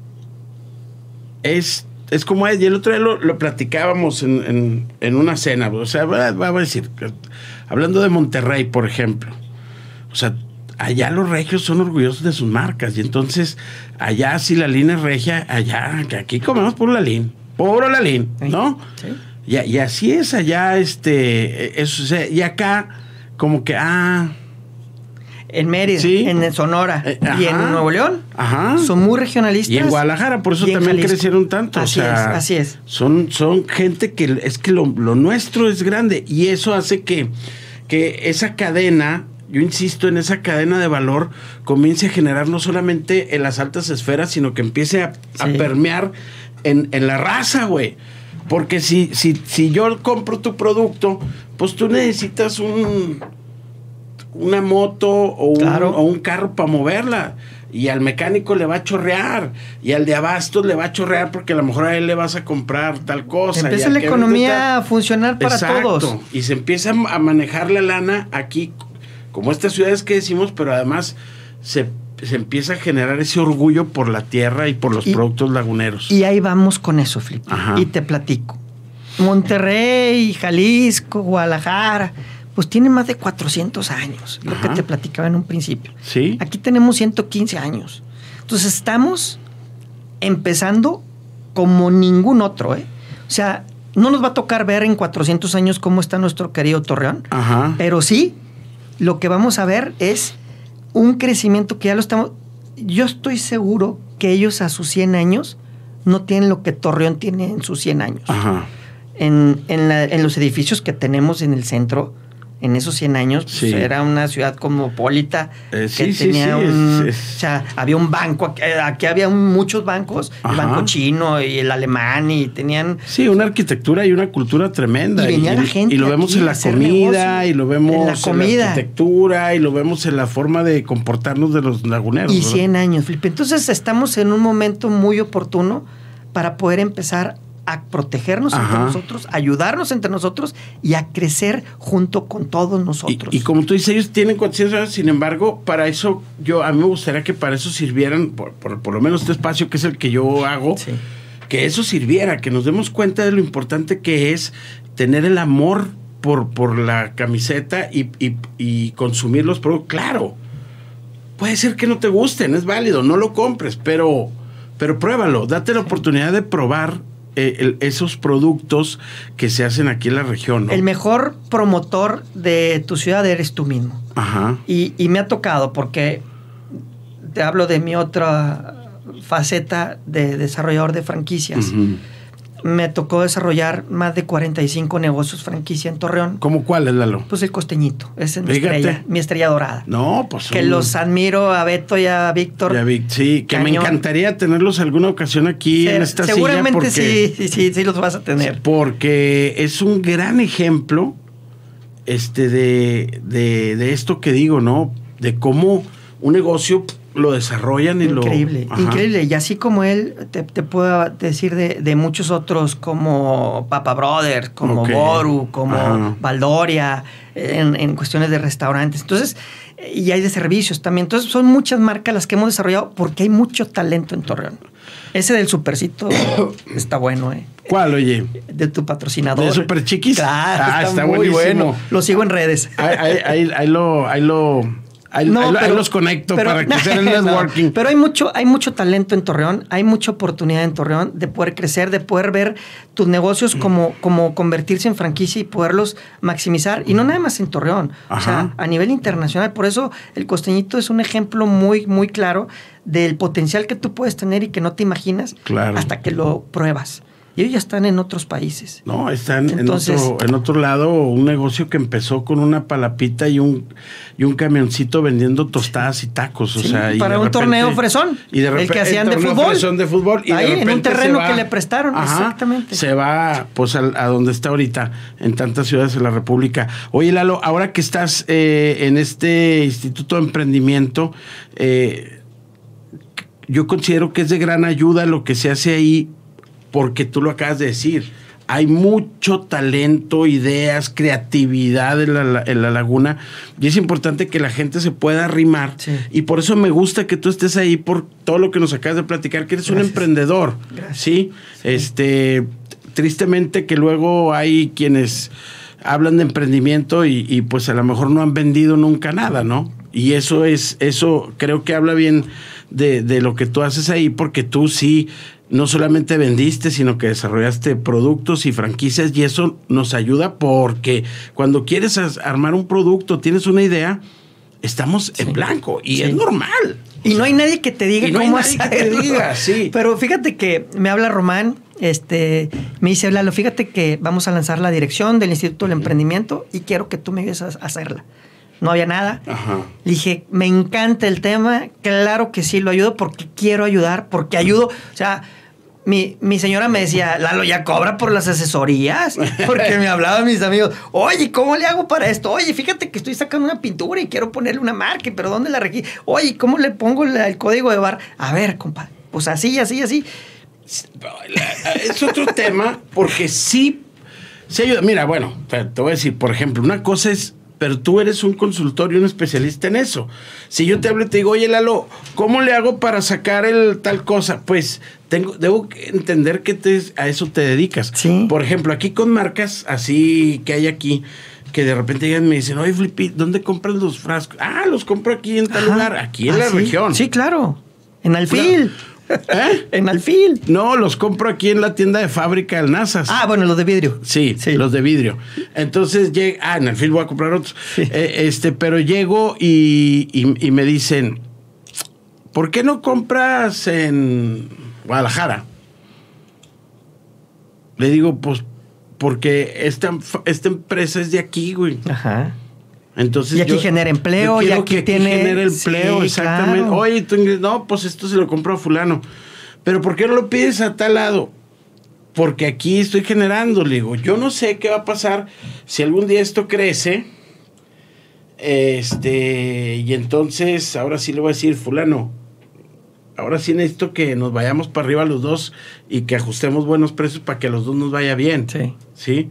Es, es como es, y el otro día lo, lo platicábamos en, en, en una cena, o sea, va, va a decir, hablando de Monterrey, por ejemplo, o sea, allá los regios son orgullosos de sus marcas, y entonces, allá si la línea es regia, allá, que aquí comemos por la línea, puro la línea, ¿no? Sí. Y, y así es allá, este, eso, o sea, y acá, como que, ah... En Mérida, sí, en Sonora, eh, y en Nuevo León, ajá, son muy regionalistas. Y en Guadalajara, por eso también Jalisco crecieron tanto. Así o sea, es, así es. Son, son gente que es que lo, lo nuestro es grande, y eso hace que, que esa cadena, yo insisto en esa cadena de valor, comience a generar no solamente en las altas esferas, sino que empiece a, sí, a permear en, en la raza, güey. Porque si, si, si yo compro tu producto, pues tú necesitas un... una moto o un, claro, o un carro para moverla, y al mecánico le va a chorrear, y al de abastos le va a chorrear porque a lo mejor a él le vas a comprar tal cosa. Empieza la economía a funcionar para exacto, todos. Y se empieza a manejar la lana aquí, como estas ciudades que decimos, pero además se, se empieza a generar ese orgullo por la tierra y por los y, productos laguneros. Y ahí vamos con eso, Felipe. Y te platico. Monterrey, Jalisco, Guadalajara, pues tiene más de cuatrocientos años, lo Ajá. que te platicaba en un principio. Sí. Aquí tenemos ciento quince años. Entonces estamos empezando como ningún otro, ¿eh? O sea, no nos va a tocar ver en cuatrocientos años cómo está nuestro querido Torreón, Ajá. pero sí, lo que vamos a ver es un crecimiento que ya lo estamos... Yo estoy seguro que ellos a sus cien años no tienen lo que Torreón tiene en sus cien años. Ajá. en, en, la, en los edificios que tenemos en el centro, en esos cien años, pues, Sí. era una ciudad cosmopolita Eh, sí, que sí, tenía sí, un... es- es- O sea, había un banco, aquí, aquí había un- muchos bancos, el Ajá. banco chino y el alemán, y tenían... Sí, una arquitectura y una cultura tremenda. Y venía la gente y lo vemos aquí en a la hacer comida, negocio. y lo vemos En la en comida. la arquitectura, y lo vemos en la forma de comportarnos de los laguneros. Y ¿verdad? cien años, Felipe. Entonces estamos en un momento muy oportuno para poder empezar a protegernos Ajá. entre nosotros, ayudarnos entre nosotros y a crecer junto con todos Y, nosotros. y como tú dices, ellos tienen cuatrocientos años, sin embargo, para eso, yo a mí me gustaría que para eso sirvieran, por, por, por lo menos este espacio que es el que yo hago, Sí. que eso sirviera, que nos demos cuenta de lo importante que es tener el amor por, por la camiseta y, y, y consumir los productos. Claro, puede ser que no te gusten, es válido, no lo compres, pero, pero pruébalo, date la oportunidad de probar eh, el- esos productos que se hacen aquí en la región, ¿no? El mejor promotor de tu ciudad eres tú mismo. Ajá. Y, y me ha tocado porque te hablo de mi otra faceta de desarrollador de franquicias. Ujú. Me tocó desarrollar más de cuarenta y cinco negocios franquicia en Torreón. ¿Cómo cuál es, Lalo? Pues el Costeñito, esa es mi Fíjate. estrella, mi estrella dorada. No, pues... Que un- los admiro a Beto y a Víctor. Ya vi, sí, que me Cañón. encantaría tenerlos alguna ocasión aquí Se- en esta seguramente silla. porque- sí, sí, sí, sí los vas a tener. Porque es un gran ejemplo este, de, de, de esto que digo, ¿no? De cómo un negocio lo desarrollan y Increíble, lo... Ajá. increíble. Y así como él, te, te puedo decir de, de muchos otros como Papa Brothers, como Ok. Boru, como Ajá. Valdoria, en, en cuestiones de restaurantes. Entonces, y hay de servicios también. Entonces, son muchas marcas las que hemos desarrollado porque hay mucho talento en Torreón. Ese del Supercito está bueno, ¿eh? ¿Cuál, oye? De tu patrocinador. ¿De Super Chiquis? Claro, Ah, está, está muy buenísimo. bueno. Lo sigo en redes. Ahí, ahí, ahí, ahí lo... Ahí lo Ahí, No, ahí lo- ahí pero- los conecto pero- para que sea el no, networking. pero hay mucho, hay mucho talento en Torreón, hay mucha oportunidad en Torreón de poder crecer, de poder ver tus negocios como, como convertirse en franquicia y poderlos maximizar. Y no nada más en Torreón, Ajá. o sea, a nivel internacional. Por eso el Costeñito es un ejemplo muy, muy claro del potencial que tú puedes tener y que no te imaginas Claro. hasta que lo pruebas. Y ellos ya están en otros países. No, están Entonces- en, otro, en otro lado, un negocio que empezó con una palapita y un, y un camioncito vendiendo tostadas y tacos. O Sí, sea, y para de un repente- torneo fresón. Y de El repente, que hacían de torneo fútbol. fresón de fútbol. Y de Ahí, en un repente se terreno va- que le prestaron, exactamente. Se va pues al- a, donde está ahorita, en tantas ciudades de la República. Oye, Lalo, ahora que estás eh, en este Instituto de Emprendimiento, eh, yo considero que es de gran ayuda lo que se hace ahí, porque tú lo acabas de decir. Hay mucho talento, ideas, creatividad en la, en la laguna, y es importante que la gente se pueda arrimar. Sí. Y por eso me gusta que tú estés ahí por todo lo que nos acabas de platicar, que eres un Gracias. emprendedor. Gracias. ¿Sí? Este, tristemente que luego hay quienes hablan de emprendimiento y, y pues a lo mejor no han vendido nunca nada, ¿no? Y eso es, eso creo que habla bien de, de lo que tú haces ahí, porque tú sí no solamente vendiste, sino que desarrollaste productos y franquicias, y eso nos ayuda porque cuando quieres as- armar un producto, tienes una idea, estamos en blanco y Sí. es normal. Y no hay nadie que te diga Y no hay cómo nadie que te hacerlo. diga, sí. Pero fíjate que me habla Román, este, me dice, Lalo, fíjate que vamos a lanzar la dirección del Instituto del Emprendimiento y quiero que tú me ayudes a hacerla. No había nada. Ajá. Le dije, me encanta el tema, claro que sí, lo ayudo porque quiero ayudar, porque ayudo. O sea, mi, mi señora me decía, Lalo, ya cobra por las asesorías. Porque me hablaban mis amigos, oye, ¿cómo le hago para esto? Oye, fíjate que estoy sacando una pintura y quiero ponerle una marca, pero ¿dónde la regí? Oye, ¿cómo le pongo la- el código de barra? A ver, compadre, pues así, así, así. Es otro tema porque sí, sí ayuda. Mira, bueno, te te voy a decir, por ejemplo, una cosa es, pero tú eres un consultor y un especialista en eso. Si yo te hablo y te digo, oye, Lalo, ¿cómo le hago para sacar el tal cosa? Pues tengo, debo entender que te, a eso te dedicas. Sí. Por ejemplo, aquí con marcas así que hay aquí, que de repente llegan y me dicen, oye, Flippy, ¿dónde compras los frascos? Ah, los compro aquí en tal Ajá. lugar, aquí en Ah, la sí. región. Sí, claro. En Alfil. ¿Eh? En Alfil. No, los compro aquí en la tienda de fábrica del Nazas. Ah, bueno, los de vidrio. Sí, Sí. los de vidrio. Entonces llega, ah, en el film voy a comprar otros. Sí. Eh, este, pero llego y, y, y me dicen, ¿por qué no compras en Guadalajara? Le digo, pues, porque esta, esta empresa es de aquí, güey. Ajá. Entonces y aquí yo, genera empleo, yo y aquí que tiene... genera empleo, sí, exactamente. claro. Oye, tú, no, pues esto se lo compro a fulano. Pero ¿por qué no lo pides a tal lado? Porque aquí estoy generando, le digo. Yo no sé qué va a pasar si algún día esto crece. Este, y entonces, ahora sí le voy a decir, fulano, ahora sí necesito que nos vayamos para arriba los dos y que ajustemos buenos precios para que a los dos nos vaya bien. Sí. ¿Sí?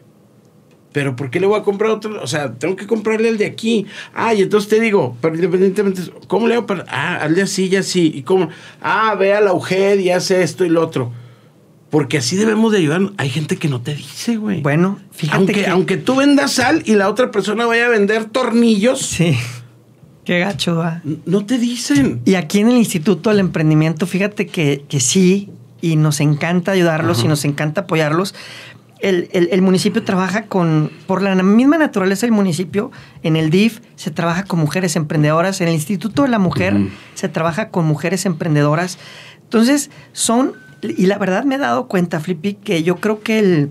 Pero ¿por qué le voy a comprar otro? O sea, tengo que comprarle el de aquí. Ah, y entonces te digo, pero independientemente, ¿cómo le hago para...? Ah, al de así y así. ¿Y cómo? Ah, ve a la U G E D y hace esto y lo otro. Porque así debemos de ayudar. Hay gente que no te dice, güey. Bueno, fíjate aunque, que... Aunque tú vendas sal y la otra persona vaya a vender tornillos. Sí. Qué gacho, va. No te dicen. Y aquí en el Instituto del Emprendimiento, fíjate que, que sí, y nos encanta ayudarlos. Ajá. Y nos encanta apoyarlos. El, el, el municipio trabaja con, por la misma naturaleza del municipio, en el D I F se trabaja con mujeres emprendedoras, en el Instituto de la Mujer uh-huh. se trabaja con mujeres emprendedoras. Entonces, son, y la verdad me he dado cuenta, Flippy, que yo creo que el,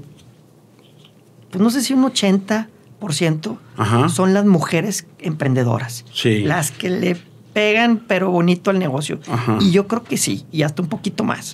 pues no sé si un ochenta por ciento uh-huh. son las mujeres emprendedoras. Sí. Las que le pegan, pero bonito al negocio. Uh-huh. Y yo creo que sí, y hasta un poquito más.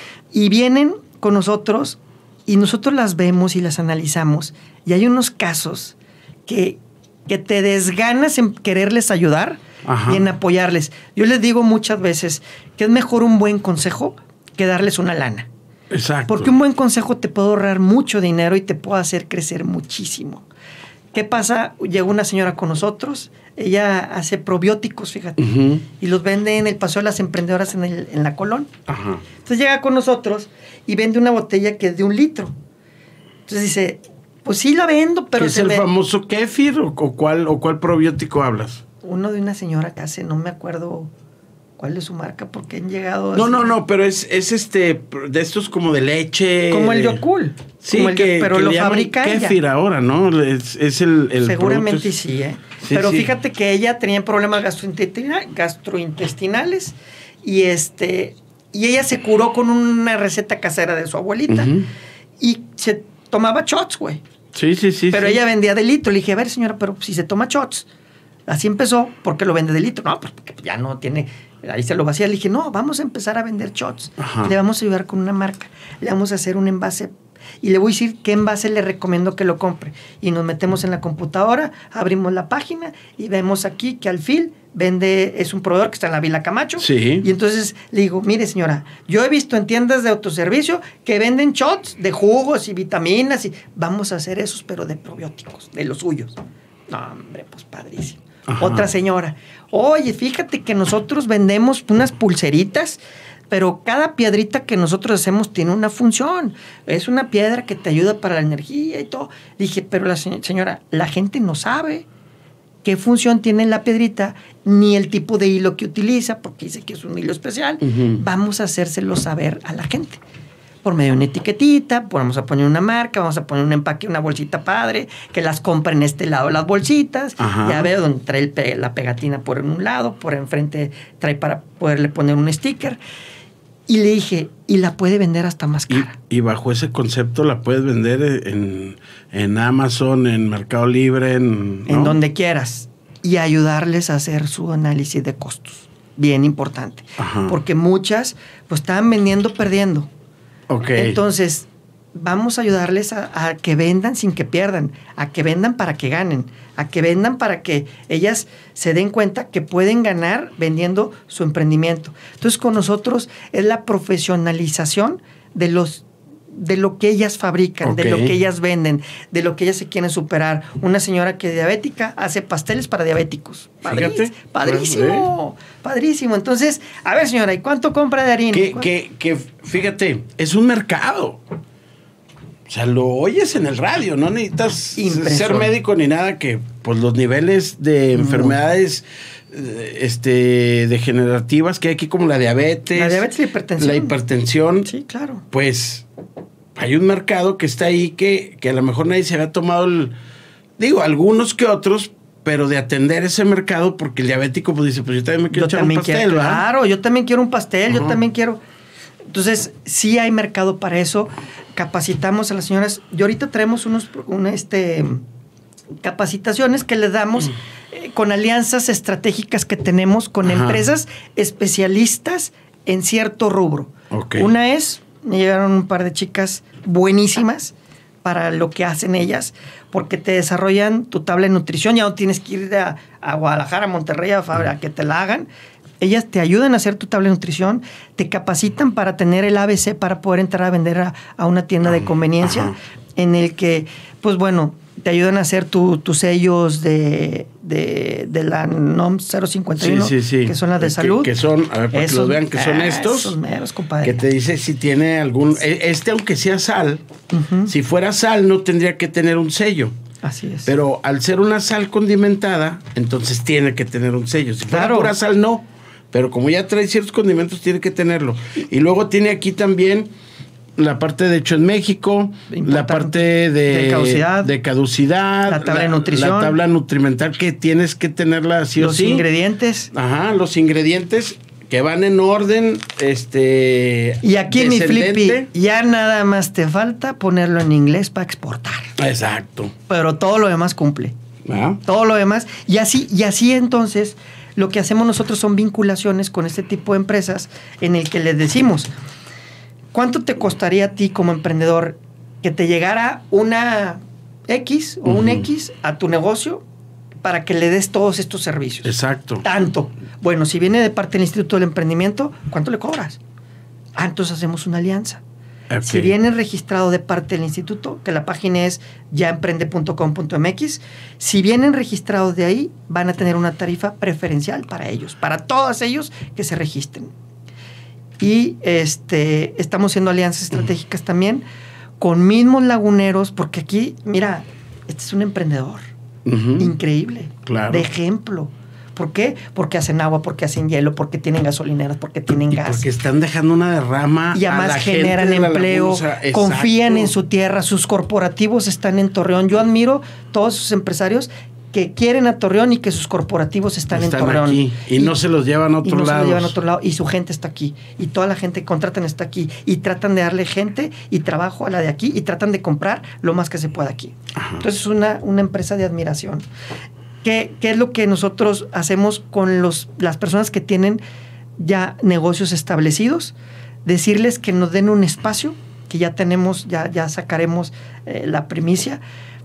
Y vienen con nosotros... Y nosotros las vemos y las analizamos. Y hay unos casos que, que te desganas en quererles ayudar Ajá. y en apoyarles. Yo les digo muchas veces que es mejor un buen consejo que darles una lana. Exacto. Porque un buen consejo te puede ahorrar mucho dinero y te puede hacer crecer muchísimo. ¿Qué pasa? Llegó una señora con nosotros. Ella hace probióticos, fíjate. Uh-huh. Y los vende en el Paseo de las Emprendedoras en, el, en la Colón. Ajá. Entonces llega con nosotros y vende una botella que es de un litro. Entonces dice, pues sí la vendo, pero... ¿Qué es se el me... famoso kéfir o, o, cuál, o cuál probiótico hablas? Uno de una señora que hace, no me acuerdo cuál es su marca, porque han llegado... No, así. no, no, pero es, es este, de estos como de leche... Como el Yokul. Sí, como el, que, pero que lo le fabrica ella. kéfir ahora, ¿no? Es, es el, el Seguramente es... sí, ¿eh? Sí, pero sí. fíjate que ella tenía problemas gastrointestina- gastrointestinales y este... Y ella se curó con una receta casera de su abuelita. Uh-huh. Y se tomaba shots, güey. Sí, sí, sí. Pero sí. ella vendía de litro. Le dije, a ver, señora, pero si se toma shots. Así empezó. ¿Por qué lo vende de litro? No, porque ya no tiene... Ahí se lo vacía. Le dije, no, vamos a empezar a vender shots. Ajá. Le vamos a ayudar con una marca. Le vamos a hacer un envase. Y le voy a decir qué envase le recomiendo que lo compre. Y nos metemos en la computadora, abrimos la página y vemos aquí que Alfil vende, es un proveedor que está en la Vila Camacho. Sí. Y entonces le digo, mire señora, yo he visto en tiendas de autoservicio que venden shots de jugos y vitaminas y vamos a hacer esos, pero de probióticos, de los suyos. No, hombre, pues padrísimo. Ajá. Otra señora, oye, fíjate que nosotros vendemos unas pulseritas, pero cada piedrita que nosotros hacemos tiene una función. Es una piedra que te ayuda para la energía y todo. Dije, pero la señora, la gente no sabe qué función tiene la piedrita, ni el tipo de hilo que utiliza, porque dice que es un hilo especial. Uh-huh. Vamos a hacérselo saber a la gente. Por medio de una etiquetita, vamos a poner una marca, vamos a poner un empaque, una bolsita padre, que las compren en este lado las bolsitas. Ajá. Ya veo donde trae el pe- la pegatina por un lado, por enfrente trae para poderle poner un sticker. Y le dije, y la puede vender hasta más cara. Y, y bajo ese concepto la puedes vender en, en Amazon, en Mercado Libre, en... ¿no? En donde quieras. Y ayudarles a hacer su análisis de costos. Bien importante. Ajá. Porque muchas pues estaban vendiendo perdiendo. Okay. Entonces, vamos a ayudarles a, a que vendan sin que pierdan, a que vendan para que ganen, a que vendan para que ellas se den cuenta que pueden ganar vendiendo su emprendimiento. Entonces, con nosotros es la profesionalización de los de lo que ellas fabrican, okay. de lo que ellas venden, de lo que ellas se quieren superar. Una señora que es diabética hace pasteles para diabéticos. Padrísimo, Fíjate, padrísimo, pues, padrísimo. Entonces, a ver, señora, ¿y cuánto compra de harina? Que, que, que, fíjate, es un mercado. O sea, lo oyes en el radio, no necesitas ser médico ni nada, que pues los niveles de enfermedades este, degenerativas que hay aquí, como la diabetes, la diabetes y la hipertensión. La hipertensión. Sí, claro. Pues hay un mercado que está ahí que, que a lo mejor nadie se había tomado el... Digo, algunos que otros, pero de atender ese mercado, porque el diabético pues dice, pues yo también me quiero yo echar también un pastel, quiero, ¿verdad? Claro, yo también quiero un pastel, uh-huh. yo también quiero... Entonces, sí hay mercado para eso. capacitamos a las señoras. Y ahorita traemos unos una, este, capacitaciones que les damos eh, con alianzas estratégicas que tenemos con Ajá. empresas especialistas en cierto rubro. Okay. Una es, me llegaron un par de chicas buenísimas para lo que hacen ellas, porque te desarrollan tu tabla de nutrición, ya no tienes que ir a, a Guadalajara, a Monterrey, a, a que te la hagan. Ellas te ayudan a hacer tu tabla de nutrición, te capacitan para tener el A B C para poder entrar a vender a, a una tienda de conveniencia, Ajá. en el que, pues bueno, te ayudan a hacer tu, tus sellos de, de, de la N O M cero cincuenta y uno, sí, sí, sí. que son las de que, salud. Que son, a ver, para esos, que los vean, que son estos. Esos meros, compadre. Que te dice si tiene algún... Este, aunque sea sal, uh-huh. si fuera sal, no tendría que tener un sello. Así es. Pero al ser una sal condimentada, entonces tiene que tener un sello. Si fuera claro. pura sal, no. Pero como ya trae ciertos condimentos, tiene que tenerlo. Y luego tiene aquí también la parte de hecho en México, Importante. la parte de, de, caducidad, de caducidad, la tabla la, de nutrición, la tabla nutrimental que tienes que tenerla sí o los sí. Los ingredientes. Ajá, los ingredientes que van en orden, este... Y aquí mi Flippy, ya nada más te falta ponerlo en inglés para exportar. Exacto. Pero todo lo demás cumple. ¿Ah? Todo lo demás. Y así, y así entonces, lo que hacemos nosotros son vinculaciones con este tipo de empresas en el que les decimos, ¿cuánto te costaría a ti como emprendedor que te llegara una X o uh-huh. un X a tu negocio para que le des todos estos servicios? Exacto. Tanto. Bueno, si viene de parte del Instituto del Emprendimiento, ¿cuánto le cobras? Ah, entonces hacemos una alianza. Okay. Si viene registrado de parte del instituto, que la página es ya emprende punto com punto m x, si vienen registrados de ahí, van a tener una tarifa preferencial para ellos, para todos ellos que se registren. Y este, estamos haciendo alianzas estratégicas uh-huh. también con mismos laguneros, porque aquí, mira, este es un emprendedor uh-huh. increíble, claro. de ejemplo. ¿Por qué? Porque hacen agua, porque hacen hielo, porque tienen gasolineras, porque tienen y gas. Porque están dejando una derrama. Y además a la generan gente empleo, confían en su tierra, sus corporativos están en Torreón. Yo admiro todos esos empresarios que quieren a Torreón y que sus corporativos están, están en Torreón. Aquí, y, y no se los llevan a otro lado. Y no lados. se los llevan a otro lado. Y su gente está aquí. Y toda la gente que contratan está aquí. Y tratan de darle gente y trabajo a la de aquí. Y tratan de comprar lo más que se pueda aquí. Ajá. Entonces es una, una empresa de admiración. ¿Qué, ¿Qué es lo que nosotros hacemos con los, las personas que tienen ya negocios establecidos? Decirles que nos den un espacio, que ya tenemos, ya, ya sacaremos eh, la primicia,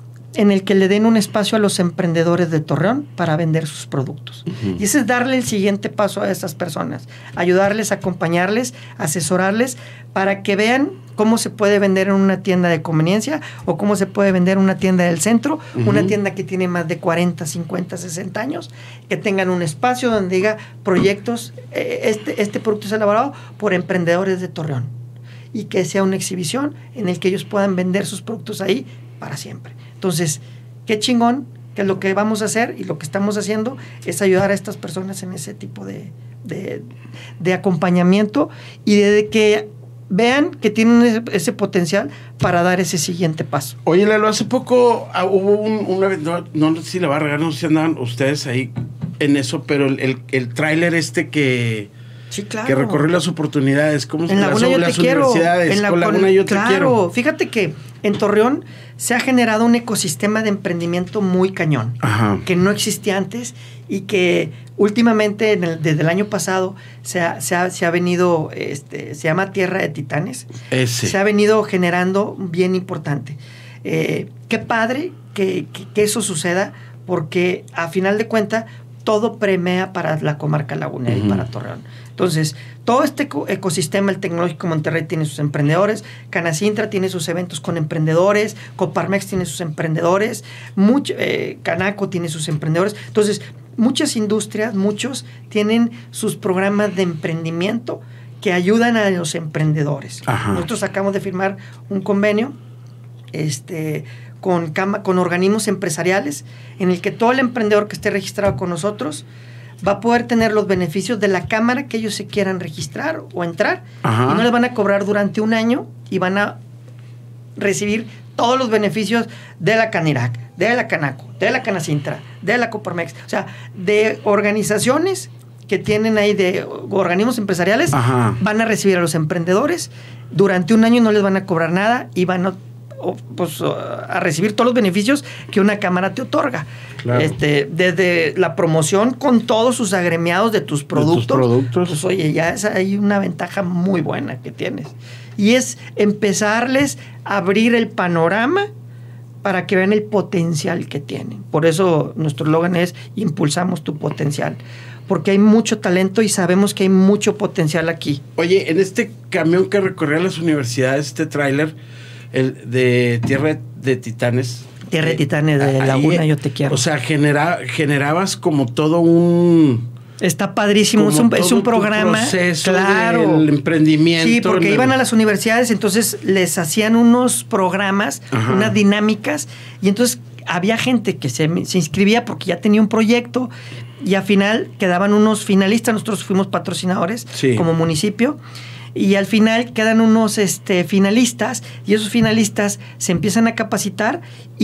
en el que le den un espacio a los emprendedores de Torreón para vender sus productos. Uh-huh. Y ese es darle el siguiente paso a esas personas, ayudarles, acompañarles, asesorarles, para que vean cómo se puede vender en una tienda de conveniencia o cómo se puede vender en una tienda del centro, uh-huh. una tienda que tiene más de cuarenta, cincuenta, sesenta años, que tengan un espacio donde diga proyectos, eh, este, este producto es elaborado por emprendedores de Torreón, y que sea una exhibición en el que ellos puedan vender sus productos ahí para siempre. Entonces, qué chingón, que lo que vamos a hacer y lo que estamos haciendo es ayudar a estas personas en ese tipo de, de, de acompañamiento y de que vean que tienen ese, ese potencial para dar ese siguiente paso. Oye, Lalo, hace poco uh, hubo un, un no, no sé si le va a regalar, no sé si andaban ustedes ahí en eso, pero el, el, el tráiler este que... Sí, claro. Que recorrió las oportunidades. ¿Cómo en Laguna las, yo las te quiero. universidades? En la, con Laguna yo te claro, quiero. Fíjate que en Torreón se ha generado un ecosistema de emprendimiento muy cañón. Ajá. Que no existía antes y que últimamente, en el, desde el año pasado, se ha, se ha, se ha venido, este, se llama Tierra de Titanes. Ese. Se ha venido generando bien importante. Eh, qué padre que, que, que eso suceda, porque a final de cuentas todo premia para la comarca lagunera uh-huh. y para Torreón. Entonces, todo este ecosistema, el Tecnológico Monterrey tiene sus emprendedores, Canacintra tiene sus eventos con emprendedores, Coparmex tiene sus emprendedores, mucho, eh, Canaco tiene sus emprendedores. Entonces, muchas industrias, muchos tienen sus programas de emprendimiento que ayudan a los emprendedores. Ajá. Nosotros acabamos de firmar un convenio este, con, con organismos empresariales en el que todo el emprendedor que esté registrado con nosotros va a poder tener los beneficios de la cámara que ellos se quieran registrar o entrar. Ajá. Y no les van a cobrar durante un año y van a recibir todos los beneficios de la Canirac, de la Canaco, de la Canacintra, de la Coparmex, o sea, de organizaciones que tienen ahí de organismos empresariales, Ajá. van a recibir a los emprendedores, durante un año no les van a cobrar nada y van a, o, pues, a recibir todos los beneficios que una cámara te otorga. Claro. Este, desde la promoción con todos sus agremiados de tus productos. De tus productos. Pues oye, ya es hay una ventaja muy buena que tienes. Y es empezarles a abrir el panorama para que vean el potencial que tienen. Por eso nuestro eslogan es impulsamos tu potencial. Porque hay mucho talento y sabemos que hay mucho potencial aquí. Oye, en este camión que recorría las universidades, este tráiler, el de Tierra de Titanes. Tierra de Titanes de ahí, Laguna, yo te quiero. O sea, genera, generabas como todo un... Está padrísimo, es un, es un programa. Claro. El emprendimiento. Sí, porque el... iban a las universidades, entonces les hacían unos programas, Ajá. unas dinámicas, y entonces había gente que se, se inscribía porque ya tenía un proyecto, y al final quedaban unos finalistas, nosotros fuimos patrocinadores sí. como municipio, y al final quedan unos este, finalistas, y esos finalistas se empiezan a capacitar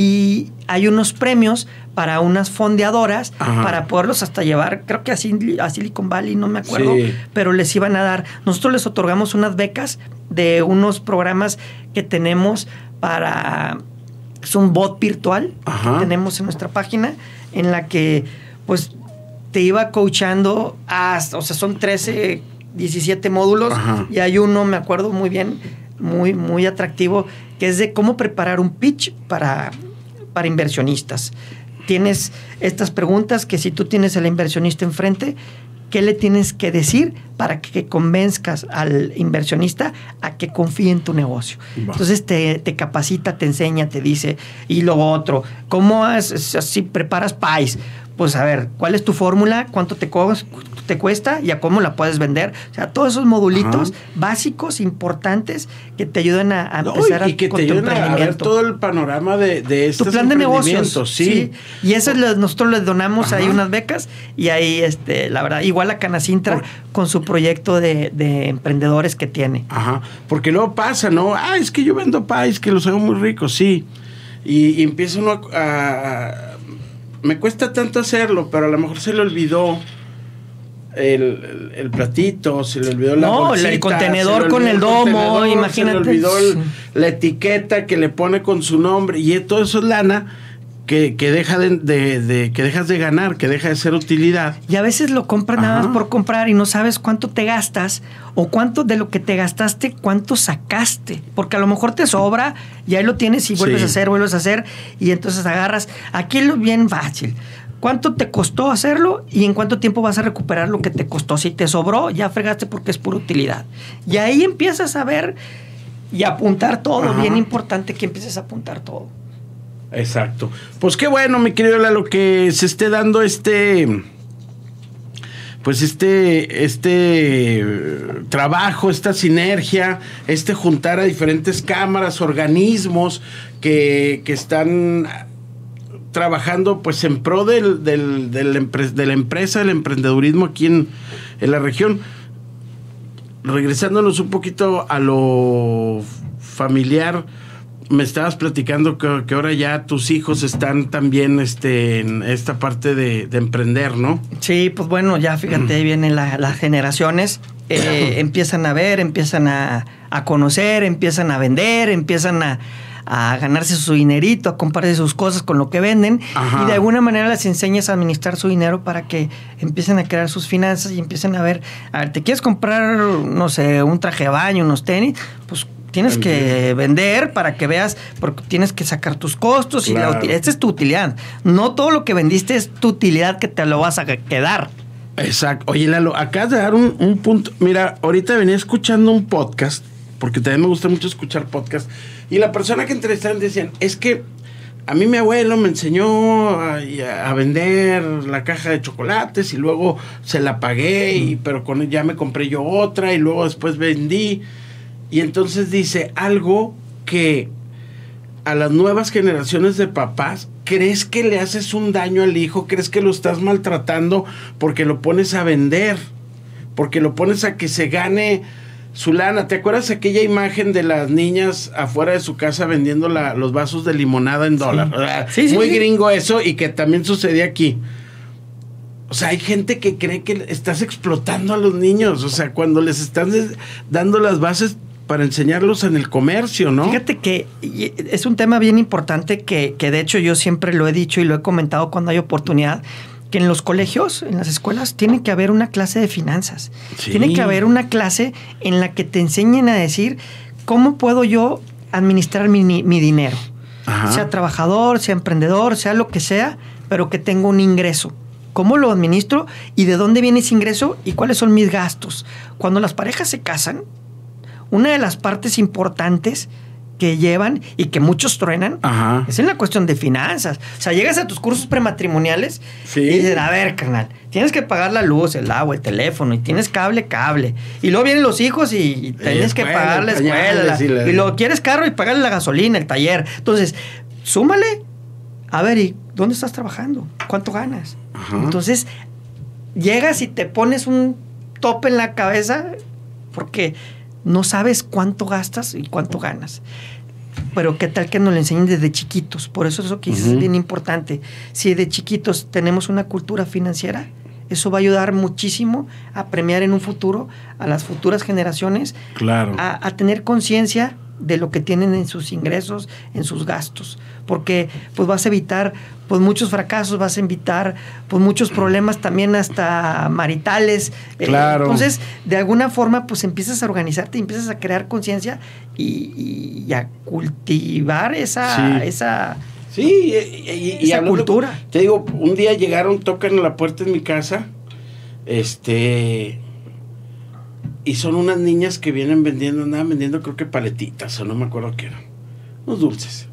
y hay unos premios para unas fondeadoras Ajá. para poderlos hasta llevar, creo que a, Sil- a Silicon Valley, no me acuerdo, sí. pero les iban a dar. Nosotros les otorgamos unas becas de unos programas que tenemos para... Es un bot virtual Ajá. que tenemos en nuestra página, en la que pues te iba coachando hasta, o sea, son trece, diecisiete módulos Ajá. y hay uno, me acuerdo muy bien, muy, muy atractivo, que es de cómo preparar un pitch para, para inversionistas. Tienes estas preguntas que si tú tienes al inversionista enfrente, ¿qué le tienes que decir para que convenzcas al inversionista a que confíe en tu negocio? Va. Entonces te, te capacita, te enseña, te dice. Y lo otro, ¿cómo haces, si preparas pies? Pues a ver, ¿cuál es tu fórmula? ¿Cuánto te, co- te cuesta? ¿Y a cómo la puedes vender? O sea, todos esos modulitos Ajá. básicos, importantes, que te ayudan a, a no, empezar y, y que con te tu ayudan a ver todo el panorama de, de estos tu plan de negocios. Sí. sí. Y eso le, nosotros les donamos Ajá. ahí unas becas y ahí, este, la verdad, igual a Canacintra Por... con su proyecto de, de emprendedores que tiene. Ajá. Porque luego pasa, ¿no? Ah, es que yo vendo pies, que los hago muy ricos, sí. Y, y empieza uno a... a me cuesta tanto hacerlo, pero a lo mejor se le olvidó el, el, el platito, se le olvidó la no, bolsita, el contenedor con el domo, imagínate. Se le olvidó el, la etiqueta que le pone con su nombre, y todo eso es lana que, que deja de, de, de que dejas de ganar, que deja de ser utilidad. Y a veces lo compras Ajá. nada más por comprar y no sabes cuánto te gastas o cuánto de lo que te gastaste, cuánto sacaste. Porque a lo mejor te sobra y ahí lo tienes y vuelves sí. a hacer, vuelves a hacer y entonces agarras. Aquí es bien fácil. ¿Cuánto te costó hacerlo y en cuánto tiempo vas a recuperar lo que te costó? Si te sobró, ya fregaste porque es pura utilidad. Y ahí empiezas a ver y a apuntar todo. Ajá. Bien importante que empieces a apuntar todo. Exacto. Pues qué bueno, mi querido Lalo, que se esté dando este, pues este, este trabajo, esta sinergia, este juntar a diferentes cámaras, organismos que, que están trabajando pues en pro del, del, del empre, de la empresa, del emprendedurismo aquí en, en la región. Regresándonos un poquito a lo familiar, me estabas platicando que, que ahora ya tus hijos están también este, en esta parte de, de emprender, ¿no? Sí, pues bueno, ya fíjate, ahí vienen la, las generaciones, eh, empiezan a ver, empiezan a, a conocer, empiezan a vender, empiezan a, a ganarse su dinerito, a comprarse sus cosas con lo que venden. Ajá. Y de alguna manera les enseñas a administrar su dinero para que empiecen a crear sus finanzas y empiecen a ver, a ver, ¿te quieres comprar, no sé, un traje de baño, unos tenis? Pues tienes que vender para que veas, porque tienes que sacar tus costos claro. y la utilidad. Esta es tu utilidad. No todo lo que vendiste es tu utilidad que te lo vas a quedar. Exacto. Oye, Lalo, acabas de dar un, un punto. Mira, ahorita venía escuchando un podcast, porque también me gusta mucho escuchar podcast, y la persona que entrevistaron decían, es que a mí mi abuelo me enseñó a, a vender la caja de chocolates y luego se la pagué, y, pero con ya me compré yo otra y luego después vendí. Y entonces dice algo que a las nuevas generaciones de papás, ¿crees que le haces un daño al hijo? ¿Crees que lo estás maltratando porque lo pones a vender? Porque lo pones a que se gane su lana. ¿Te acuerdas aquella imagen de las niñas afuera de su casa vendiendo la, los vasos de limonada en dólar? Sí. Sí, Muy sí, gringo sí. eso, y que también sucedía aquí. O O sea, hay gente que cree que estás explotando a los niños. O sea, cuando les estás dando las bases para enseñarlos en el comercio, ¿no? Fíjate que es un tema bien importante que, que de hecho yo siempre lo he dicho y lo he comentado cuando hay oportunidad, que en los colegios, en las escuelas, tiene que haber una clase de finanzas. Sí. Tiene que haber una clase en la que te enseñen a decir cómo puedo yo administrar mi, mi dinero. Ajá. Sea trabajador, sea emprendedor, sea lo que sea, pero que tenga un ingreso. ¿Cómo lo administro y de dónde viene ese ingreso y cuáles son mis gastos? Cuando las parejas se casan, una de las partes importantes que llevan y que muchos truenan, ajá, es en la cuestión de finanzas. O sea, llegas a tus cursos prematrimoniales, sí, y dices, a ver, carnal, tienes que pagar la luz, el agua, el teléfono, y tienes cable, cable. Y luego vienen los hijos y, y tienes que pagar la escuela. La, y, la... y luego quieres carro y pagarle la gasolina, el taller. Entonces, súmale. A ver, ¿y dónde estás trabajando? ¿Cuánto ganas? Ajá. Entonces, llegas y te pones un tope en la cabeza porque no sabes cuánto gastas y cuánto ganas. Pero qué tal que nos lo enseñen desde chiquitos. Por eso eso que uh-huh. es bien importante. Si de chiquitos tenemos una cultura financiera, eso va a ayudar muchísimo a premiar en un futuro a las futuras generaciones, claro, a, a tener conciencia de lo que tienen en sus ingresos, en sus gastos, porque pues vas a evitar pues muchos fracasos, vas a evitar pues muchos problemas también hasta maritales. Claro. Eh, entonces, de alguna forma pues empiezas a organizarte y empiezas a crear conciencia y, y a cultivar esa sí. esa sí, y, y, y esa cultura. Con, te digo, un día llegaron, tocan a la puerta de mi casa, este... y son unas niñas que vienen vendiendo, andaban vendiendo creo que paletitas o no me acuerdo qué eran. Unos dulces.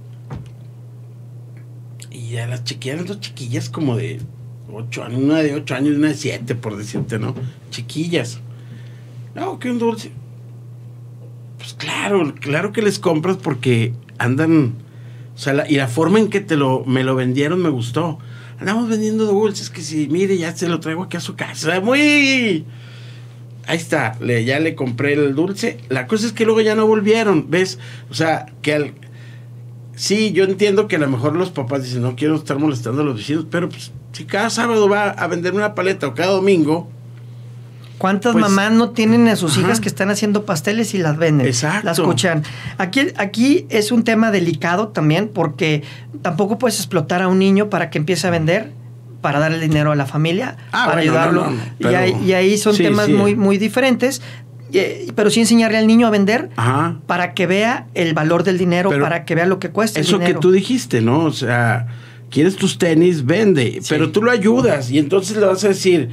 Y a las chiquillas, dos chiquillas como de ocho años, una de ocho años y una de siete, por decirte, ¿no? Chiquillas. No, que un dulce. Pues claro, claro que les compras porque andan... O sea, la, y la forma en que te lo, me lo vendieron me gustó. Andamos vendiendo dulces que si, mire, ya se lo traigo aquí a su casa. Muy... Ahí está, le, ya le compré el dulce. La cosa es que luego ya no volvieron, ¿ves? O sea, que al... Sí, yo entiendo que a lo mejor los papás dicen, no quiero estar molestando a los vecinos, pero pues si cada sábado va a vender una paleta o cada domingo... ¿Cuántas pues, mamás no tienen a sus ajá. hijas que están haciendo pasteles y las venden? Exacto. Las escuchan. Aquí, aquí es un tema delicado también porque tampoco puedes explotar a un niño para que empiece a vender, para darle dinero a la familia, ah, para bueno, ayudarlo. No, no, no, pero, y, ahí, y ahí son sí, temas sí. muy, muy diferentes. Eh, pero sí enseñarle al niño a vender, ajá, para que vea el valor del dinero, pero para que vea lo que cuesta el eso dinero. Que tú dijiste, ¿no? O sea, quieres tus tenis, vende, sí, pero tú lo ayudas y entonces le vas a decir,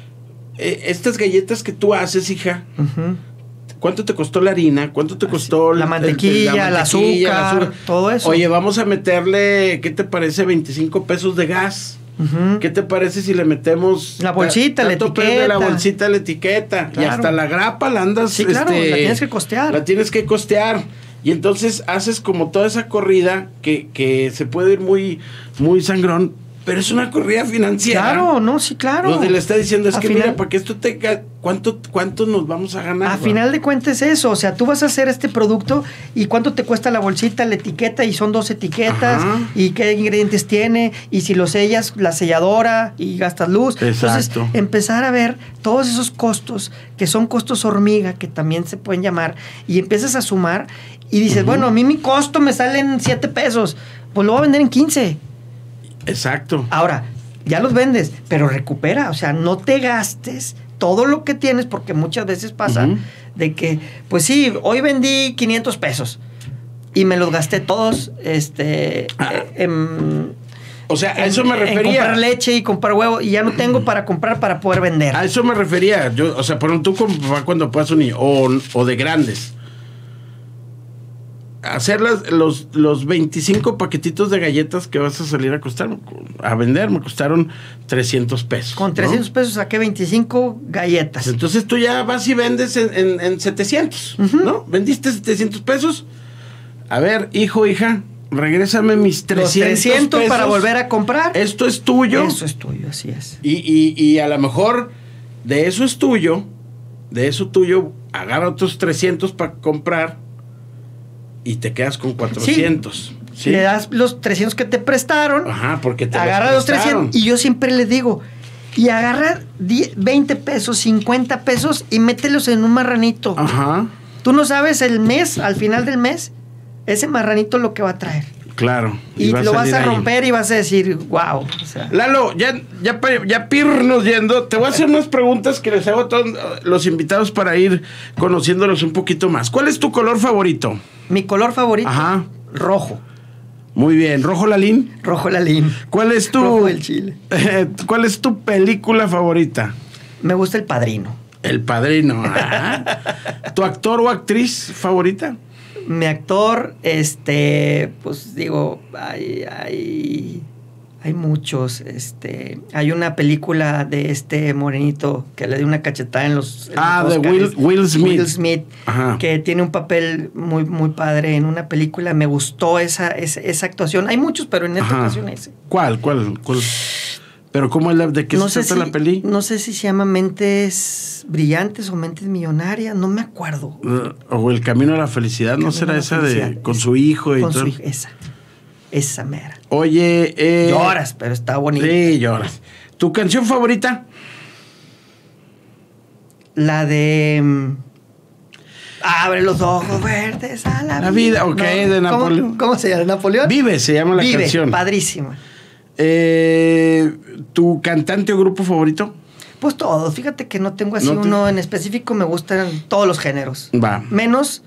eh, estas galletas que tú haces, hija, uh-huh, ¿cuánto te costó la harina? ¿Cuánto te costó la mantequilla, el, el, la mantequilla, el azúcar, el azúcar, todo eso? Oye, vamos a meterle, ¿qué te parece? veinticinco pesos de gas. Uh-huh. ¿Qué te parece si le metemos la bolsita, la etiqueta? La bolsita, la etiqueta, claro, y hasta la grapa la andas. Sí, claro, este, la tienes que costear. La tienes que costear. Y entonces haces como toda esa corrida que, que se puede ir muy, muy sangrón, pero es una corrida financiera. Claro, no, sí, claro. Donde le está diciendo, es a que final, mira, para que esto te... ¿Cuánto, ¿Cuánto nos vamos a ganar? A final de cuentas es eso, o sea, tú vas a hacer este producto y cuánto te cuesta la bolsita, la etiqueta, y son dos etiquetas, ajá, y qué ingredientes tiene, y si lo sellas, la selladora, y gastas luz. Exacto. Entonces, empezar a ver todos esos costos, que son costos hormiga, que también se pueden llamar, y empiezas a sumar, y dices, uh-huh, bueno, a mí mi costo me sale en siete pesos, pues lo voy a vender en quince. Exacto. Ahora, ya los vendes, pero recupera, o sea, no te gastes todo lo que tienes, porque muchas veces pasa, uh-huh, de que, pues sí, hoy vendí quinientos pesos y me los gasté todos, este, ah. en, o sea, a eso me refería. En comprar leche y comprar huevo, y ya no tengo para comprar para poder vender. A eso me refería. Yo, o sea, por ejemplo, tú cuando puedas un niño, o, o de grandes, hacer las, los, los veinticinco paquetitos de galletas que vas a salir a costar, a vender, me costaron trescientos pesos. Con trescientos, ¿no?, pesos saqué veinticinco galletas. Entonces tú ya vas y vendes en, en, en setecientos, uh-huh, ¿no? Vendiste setecientos pesos. A ver, hijo, hija, regrésame mis trescientos, los trescientos pesos para volver a comprar. Esto es tuyo. Eso es tuyo, así es. Y, y, y a lo mejor de eso es tuyo, de eso tuyo, agarra otros trescientos para comprar y te quedas con cuatrocientos. Sí. ¿Sí? Le das los trescientos que te prestaron. Ajá, porque te agarra los trescientos. Y yo siempre les digo, y agarra diez, veinte pesos, cincuenta pesos y mételos en un marranito. Ajá. Tú no sabes el mes, al final del mes, ese marranito lo que va a traer. Claro. Y, y va lo vas a ahí. romper y vas a decir, wow. O sea. Lalo, ya, ya, ya pirnos yendo, te voy a hacer unas preguntas que les hago a todos los invitados para ir conociéndolos un poquito más. ¿Cuál es tu color favorito? Mi color favorito, Ajá. rojo. Muy bien. ¿Rojo Lalín? Rojo Lalín. ¿Cuál es tu... Rojo del Chile. Eh, ¿Cuál es tu película favorita? Me gusta El Padrino. El Padrino. Ajá. ¿Tu actor o actriz favorita? Mi actor, este, pues digo, hay, hay, hay muchos. Este, hay una película de este morenito que le dio una cachetada en los. En ah, los de Will, Will Smith. Will Smith, Ajá. que tiene un papel muy, muy padre en una película. Me gustó esa, esa, esa actuación. Hay muchos, pero en esta Ajá. ocasión ese. ¿Cuál? ¿Cuál? ¿Cuál? ¿Pero cómo es la, de qué no se sé trata si, la peli? No sé si se llama Mentes Brillantes o Mentes Millonarias, no me acuerdo. Uh, o El Camino a la Felicidad, ¿no será esa de con su hijo y con todo? Su hijo, esa. Esa mera. Oye, eh, lloras, pero está bonita. Sí, lloras. ¿Tu canción favorita? La de um, Abre los ojos verdes a la, La vida, ok, de Napoleón. ¿Cómo, ¿Cómo se llama? ¿Napoleón? Vive, se llama la Vive, canción. padrísima. Eh, ¿Tu cantante o grupo favorito? Pues todos. Fíjate que no tengo así ¿No te... uno en específico. Me gustan todos los géneros. Va. Menos...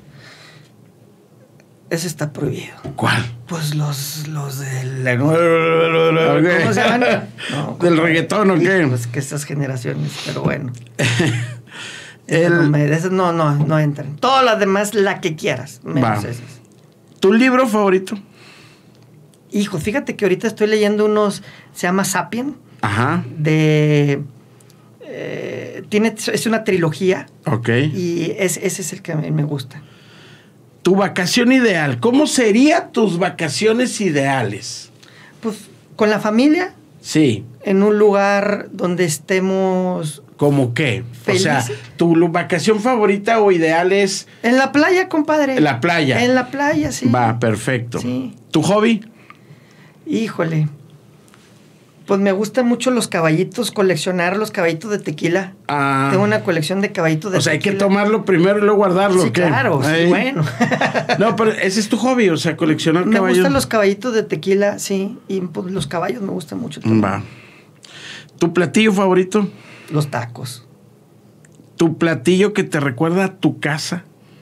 Ese está prohibido. ¿Cuál? Pues los, los del... Okay. ¿Cómo se llaman? No, ¿Del reggaetón o qué? Pues que esas generaciones, pero bueno. El... no, me, esas no, no, no entran. Todas las demás, la que quieras, menos Va. esas. ¿Tu libro favorito? Hijo, fíjate que ahorita estoy leyendo unos... Se llama Sapien. Ajá. De... Eh, tiene, es una trilogía. Ok. Y es, ese es el que a mí me gusta. Tu vacación ideal. ¿Cómo serían tus vacaciones ideales? Pues con la familia. Sí. En un lugar donde estemos... ¿Cómo qué? ¿Felices? O sea, tu vacación favorita o ideal es... En la playa, compadre. En la playa. En la playa, sí. Va, perfecto. Sí. ¿Tu hobby? Híjole. Pues me gustan mucho los caballitos, coleccionar los caballitos de tequila. Ah. Tengo una colección de caballitos de tequila. O sea, hay que tomarlo primero y luego guardarlo. Sí, ¿qué? claro. Sí, bueno. No, pero ese es tu hobby, o sea, coleccionar me caballos. Me gustan los caballitos de tequila, sí. Y pues, los caballos me gustan mucho también. Va. ¿Tu platillo favorito? Los tacos. ¿Tu platillo que te recuerda a tu casa?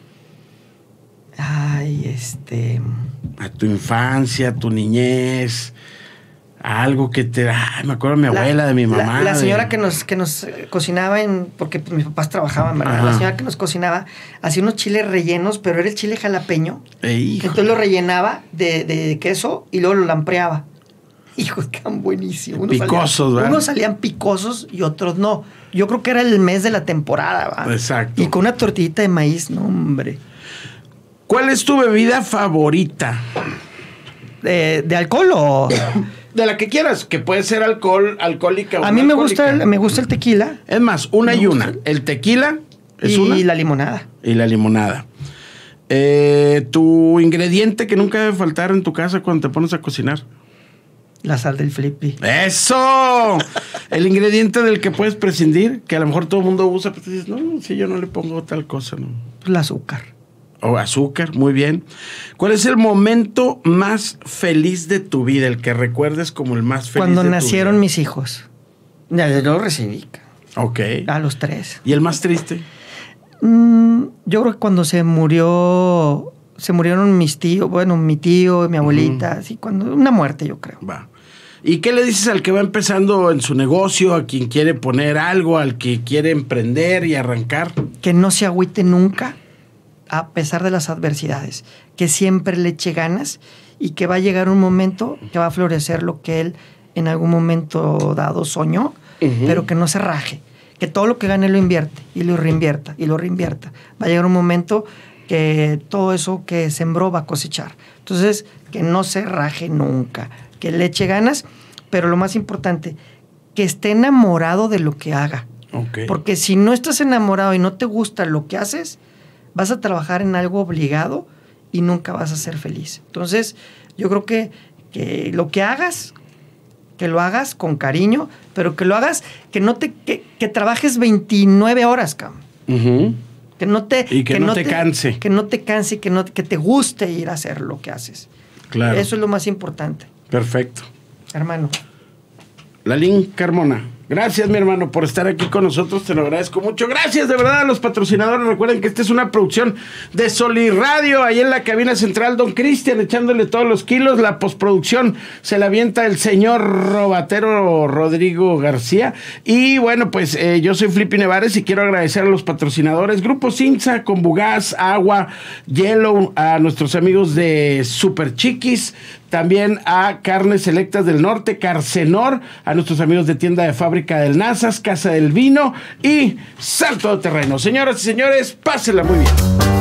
Ay, este... A tu infancia, a tu niñez... Algo que te... Ay, me acuerdo de mi abuela, la, de mi mamá. La, la señora de... que nos, que nos cocinaba, en, porque pues, mis papás trabajaban, ¿verdad? Ajá. La señora que nos cocinaba hacía unos chiles rellenos, pero era el chile jalapeño. Ey, Entonces lo rellenaba de, de queso y luego lo lampreaba. Hijos, quedan buenísimos. Unos picosos, salían, ¿verdad? Unos salían picosos y otros no. Yo creo que era el mes de la temporada, ¿verdad? Exacto. Y con una tortillita de maíz, no, hombre. ¿Cuál es tu bebida favorita? ¿De, de alcohol o...? De la que quieras, que puede ser alcohol, alcohólica o A no mí me alcohólica. gusta, el, me gusta el tequila. Es más, una Me y gusta. una. El tequila es y una. la limonada. Y la limonada. Eh, ¿Tu ingrediente que nunca debe faltar en tu casa cuando te pones a cocinar? La sal del Flippy. ¡Eso! El ingrediente del que puedes prescindir, que a lo mejor todo el mundo usa, pero tú dices, no, si yo no le pongo tal cosa, no. El azúcar. O azúcar, muy bien. ¿Cuál es el momento más feliz de tu vida? El que recuerdes como el más feliz Cuando de tu nacieron vida. mis hijos. Ya yo lo recibí. Ok. A los tres. ¿Y el más triste? Mm, yo creo que cuando se murió... Se murieron mis tíos, bueno, mi tío, mi abuelita, uh-huh. Así, cuando... Una muerte, yo creo. Va. ¿Y qué le dices al que va empezando en su negocio, a quien quiere poner algo, al que quiere emprender y arrancar? Que no se agüite nunca, a pesar de las adversidades, que siempre le eche ganas y que va a llegar un momento que va a florecer lo que él en algún momento dado soñó, uh-huh. Pero que no se raje, que todo lo que gane lo invierte y lo reinvierta y lo reinvierta. Va a llegar un momento que todo eso que sembró va a cosechar. Entonces, que no se raje nunca, que le eche ganas, pero lo más importante, que esté enamorado de lo que haga. Okay. Porque si no estás enamorado y no te gusta lo que haces, vas a trabajar en algo obligado y nunca vas a ser feliz. Entonces, yo creo que, que lo que hagas, que lo hagas con cariño, pero que lo hagas, que no te, que, que trabajes veintinueve horas, cabrón. Uh-huh. Que no te, y que, que no, no te canse. Que no te canse, que, no, que te guste ir a hacer lo que haces. Claro. Eso es lo más importante. Perfecto. Hermano. Lalín Carmona. Gracias, mi hermano, por estar aquí con nosotros. Te lo agradezco mucho. Gracias, de verdad, a los patrocinadores. Recuerden que esta es una producción de Soliradio. Ahí en la cabina central, don Cristian, echándole todos los kilos. La postproducción se la avienta el señor Robatero Rodrigo García. Y bueno, pues eh, yo soy Flippy Nevares y quiero agradecer a los patrocinadores. Grupo Cinza, Combugás, Agua, Yellow, a nuestros amigos de Super Chiquis. También a Carnes Selectas del Norte, Carcenor, a nuestros amigos de Tienda de Fábrica del Nazas, Casa del Vino y Salto de Terreno. Señoras y señores, pásenla muy bien.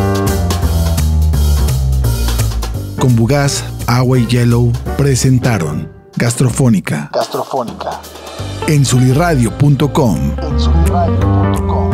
Combugás, Agua y Yellow presentaron Gastrofónica. Gastrofónica. En soliradio punto com. En soliradio punto com.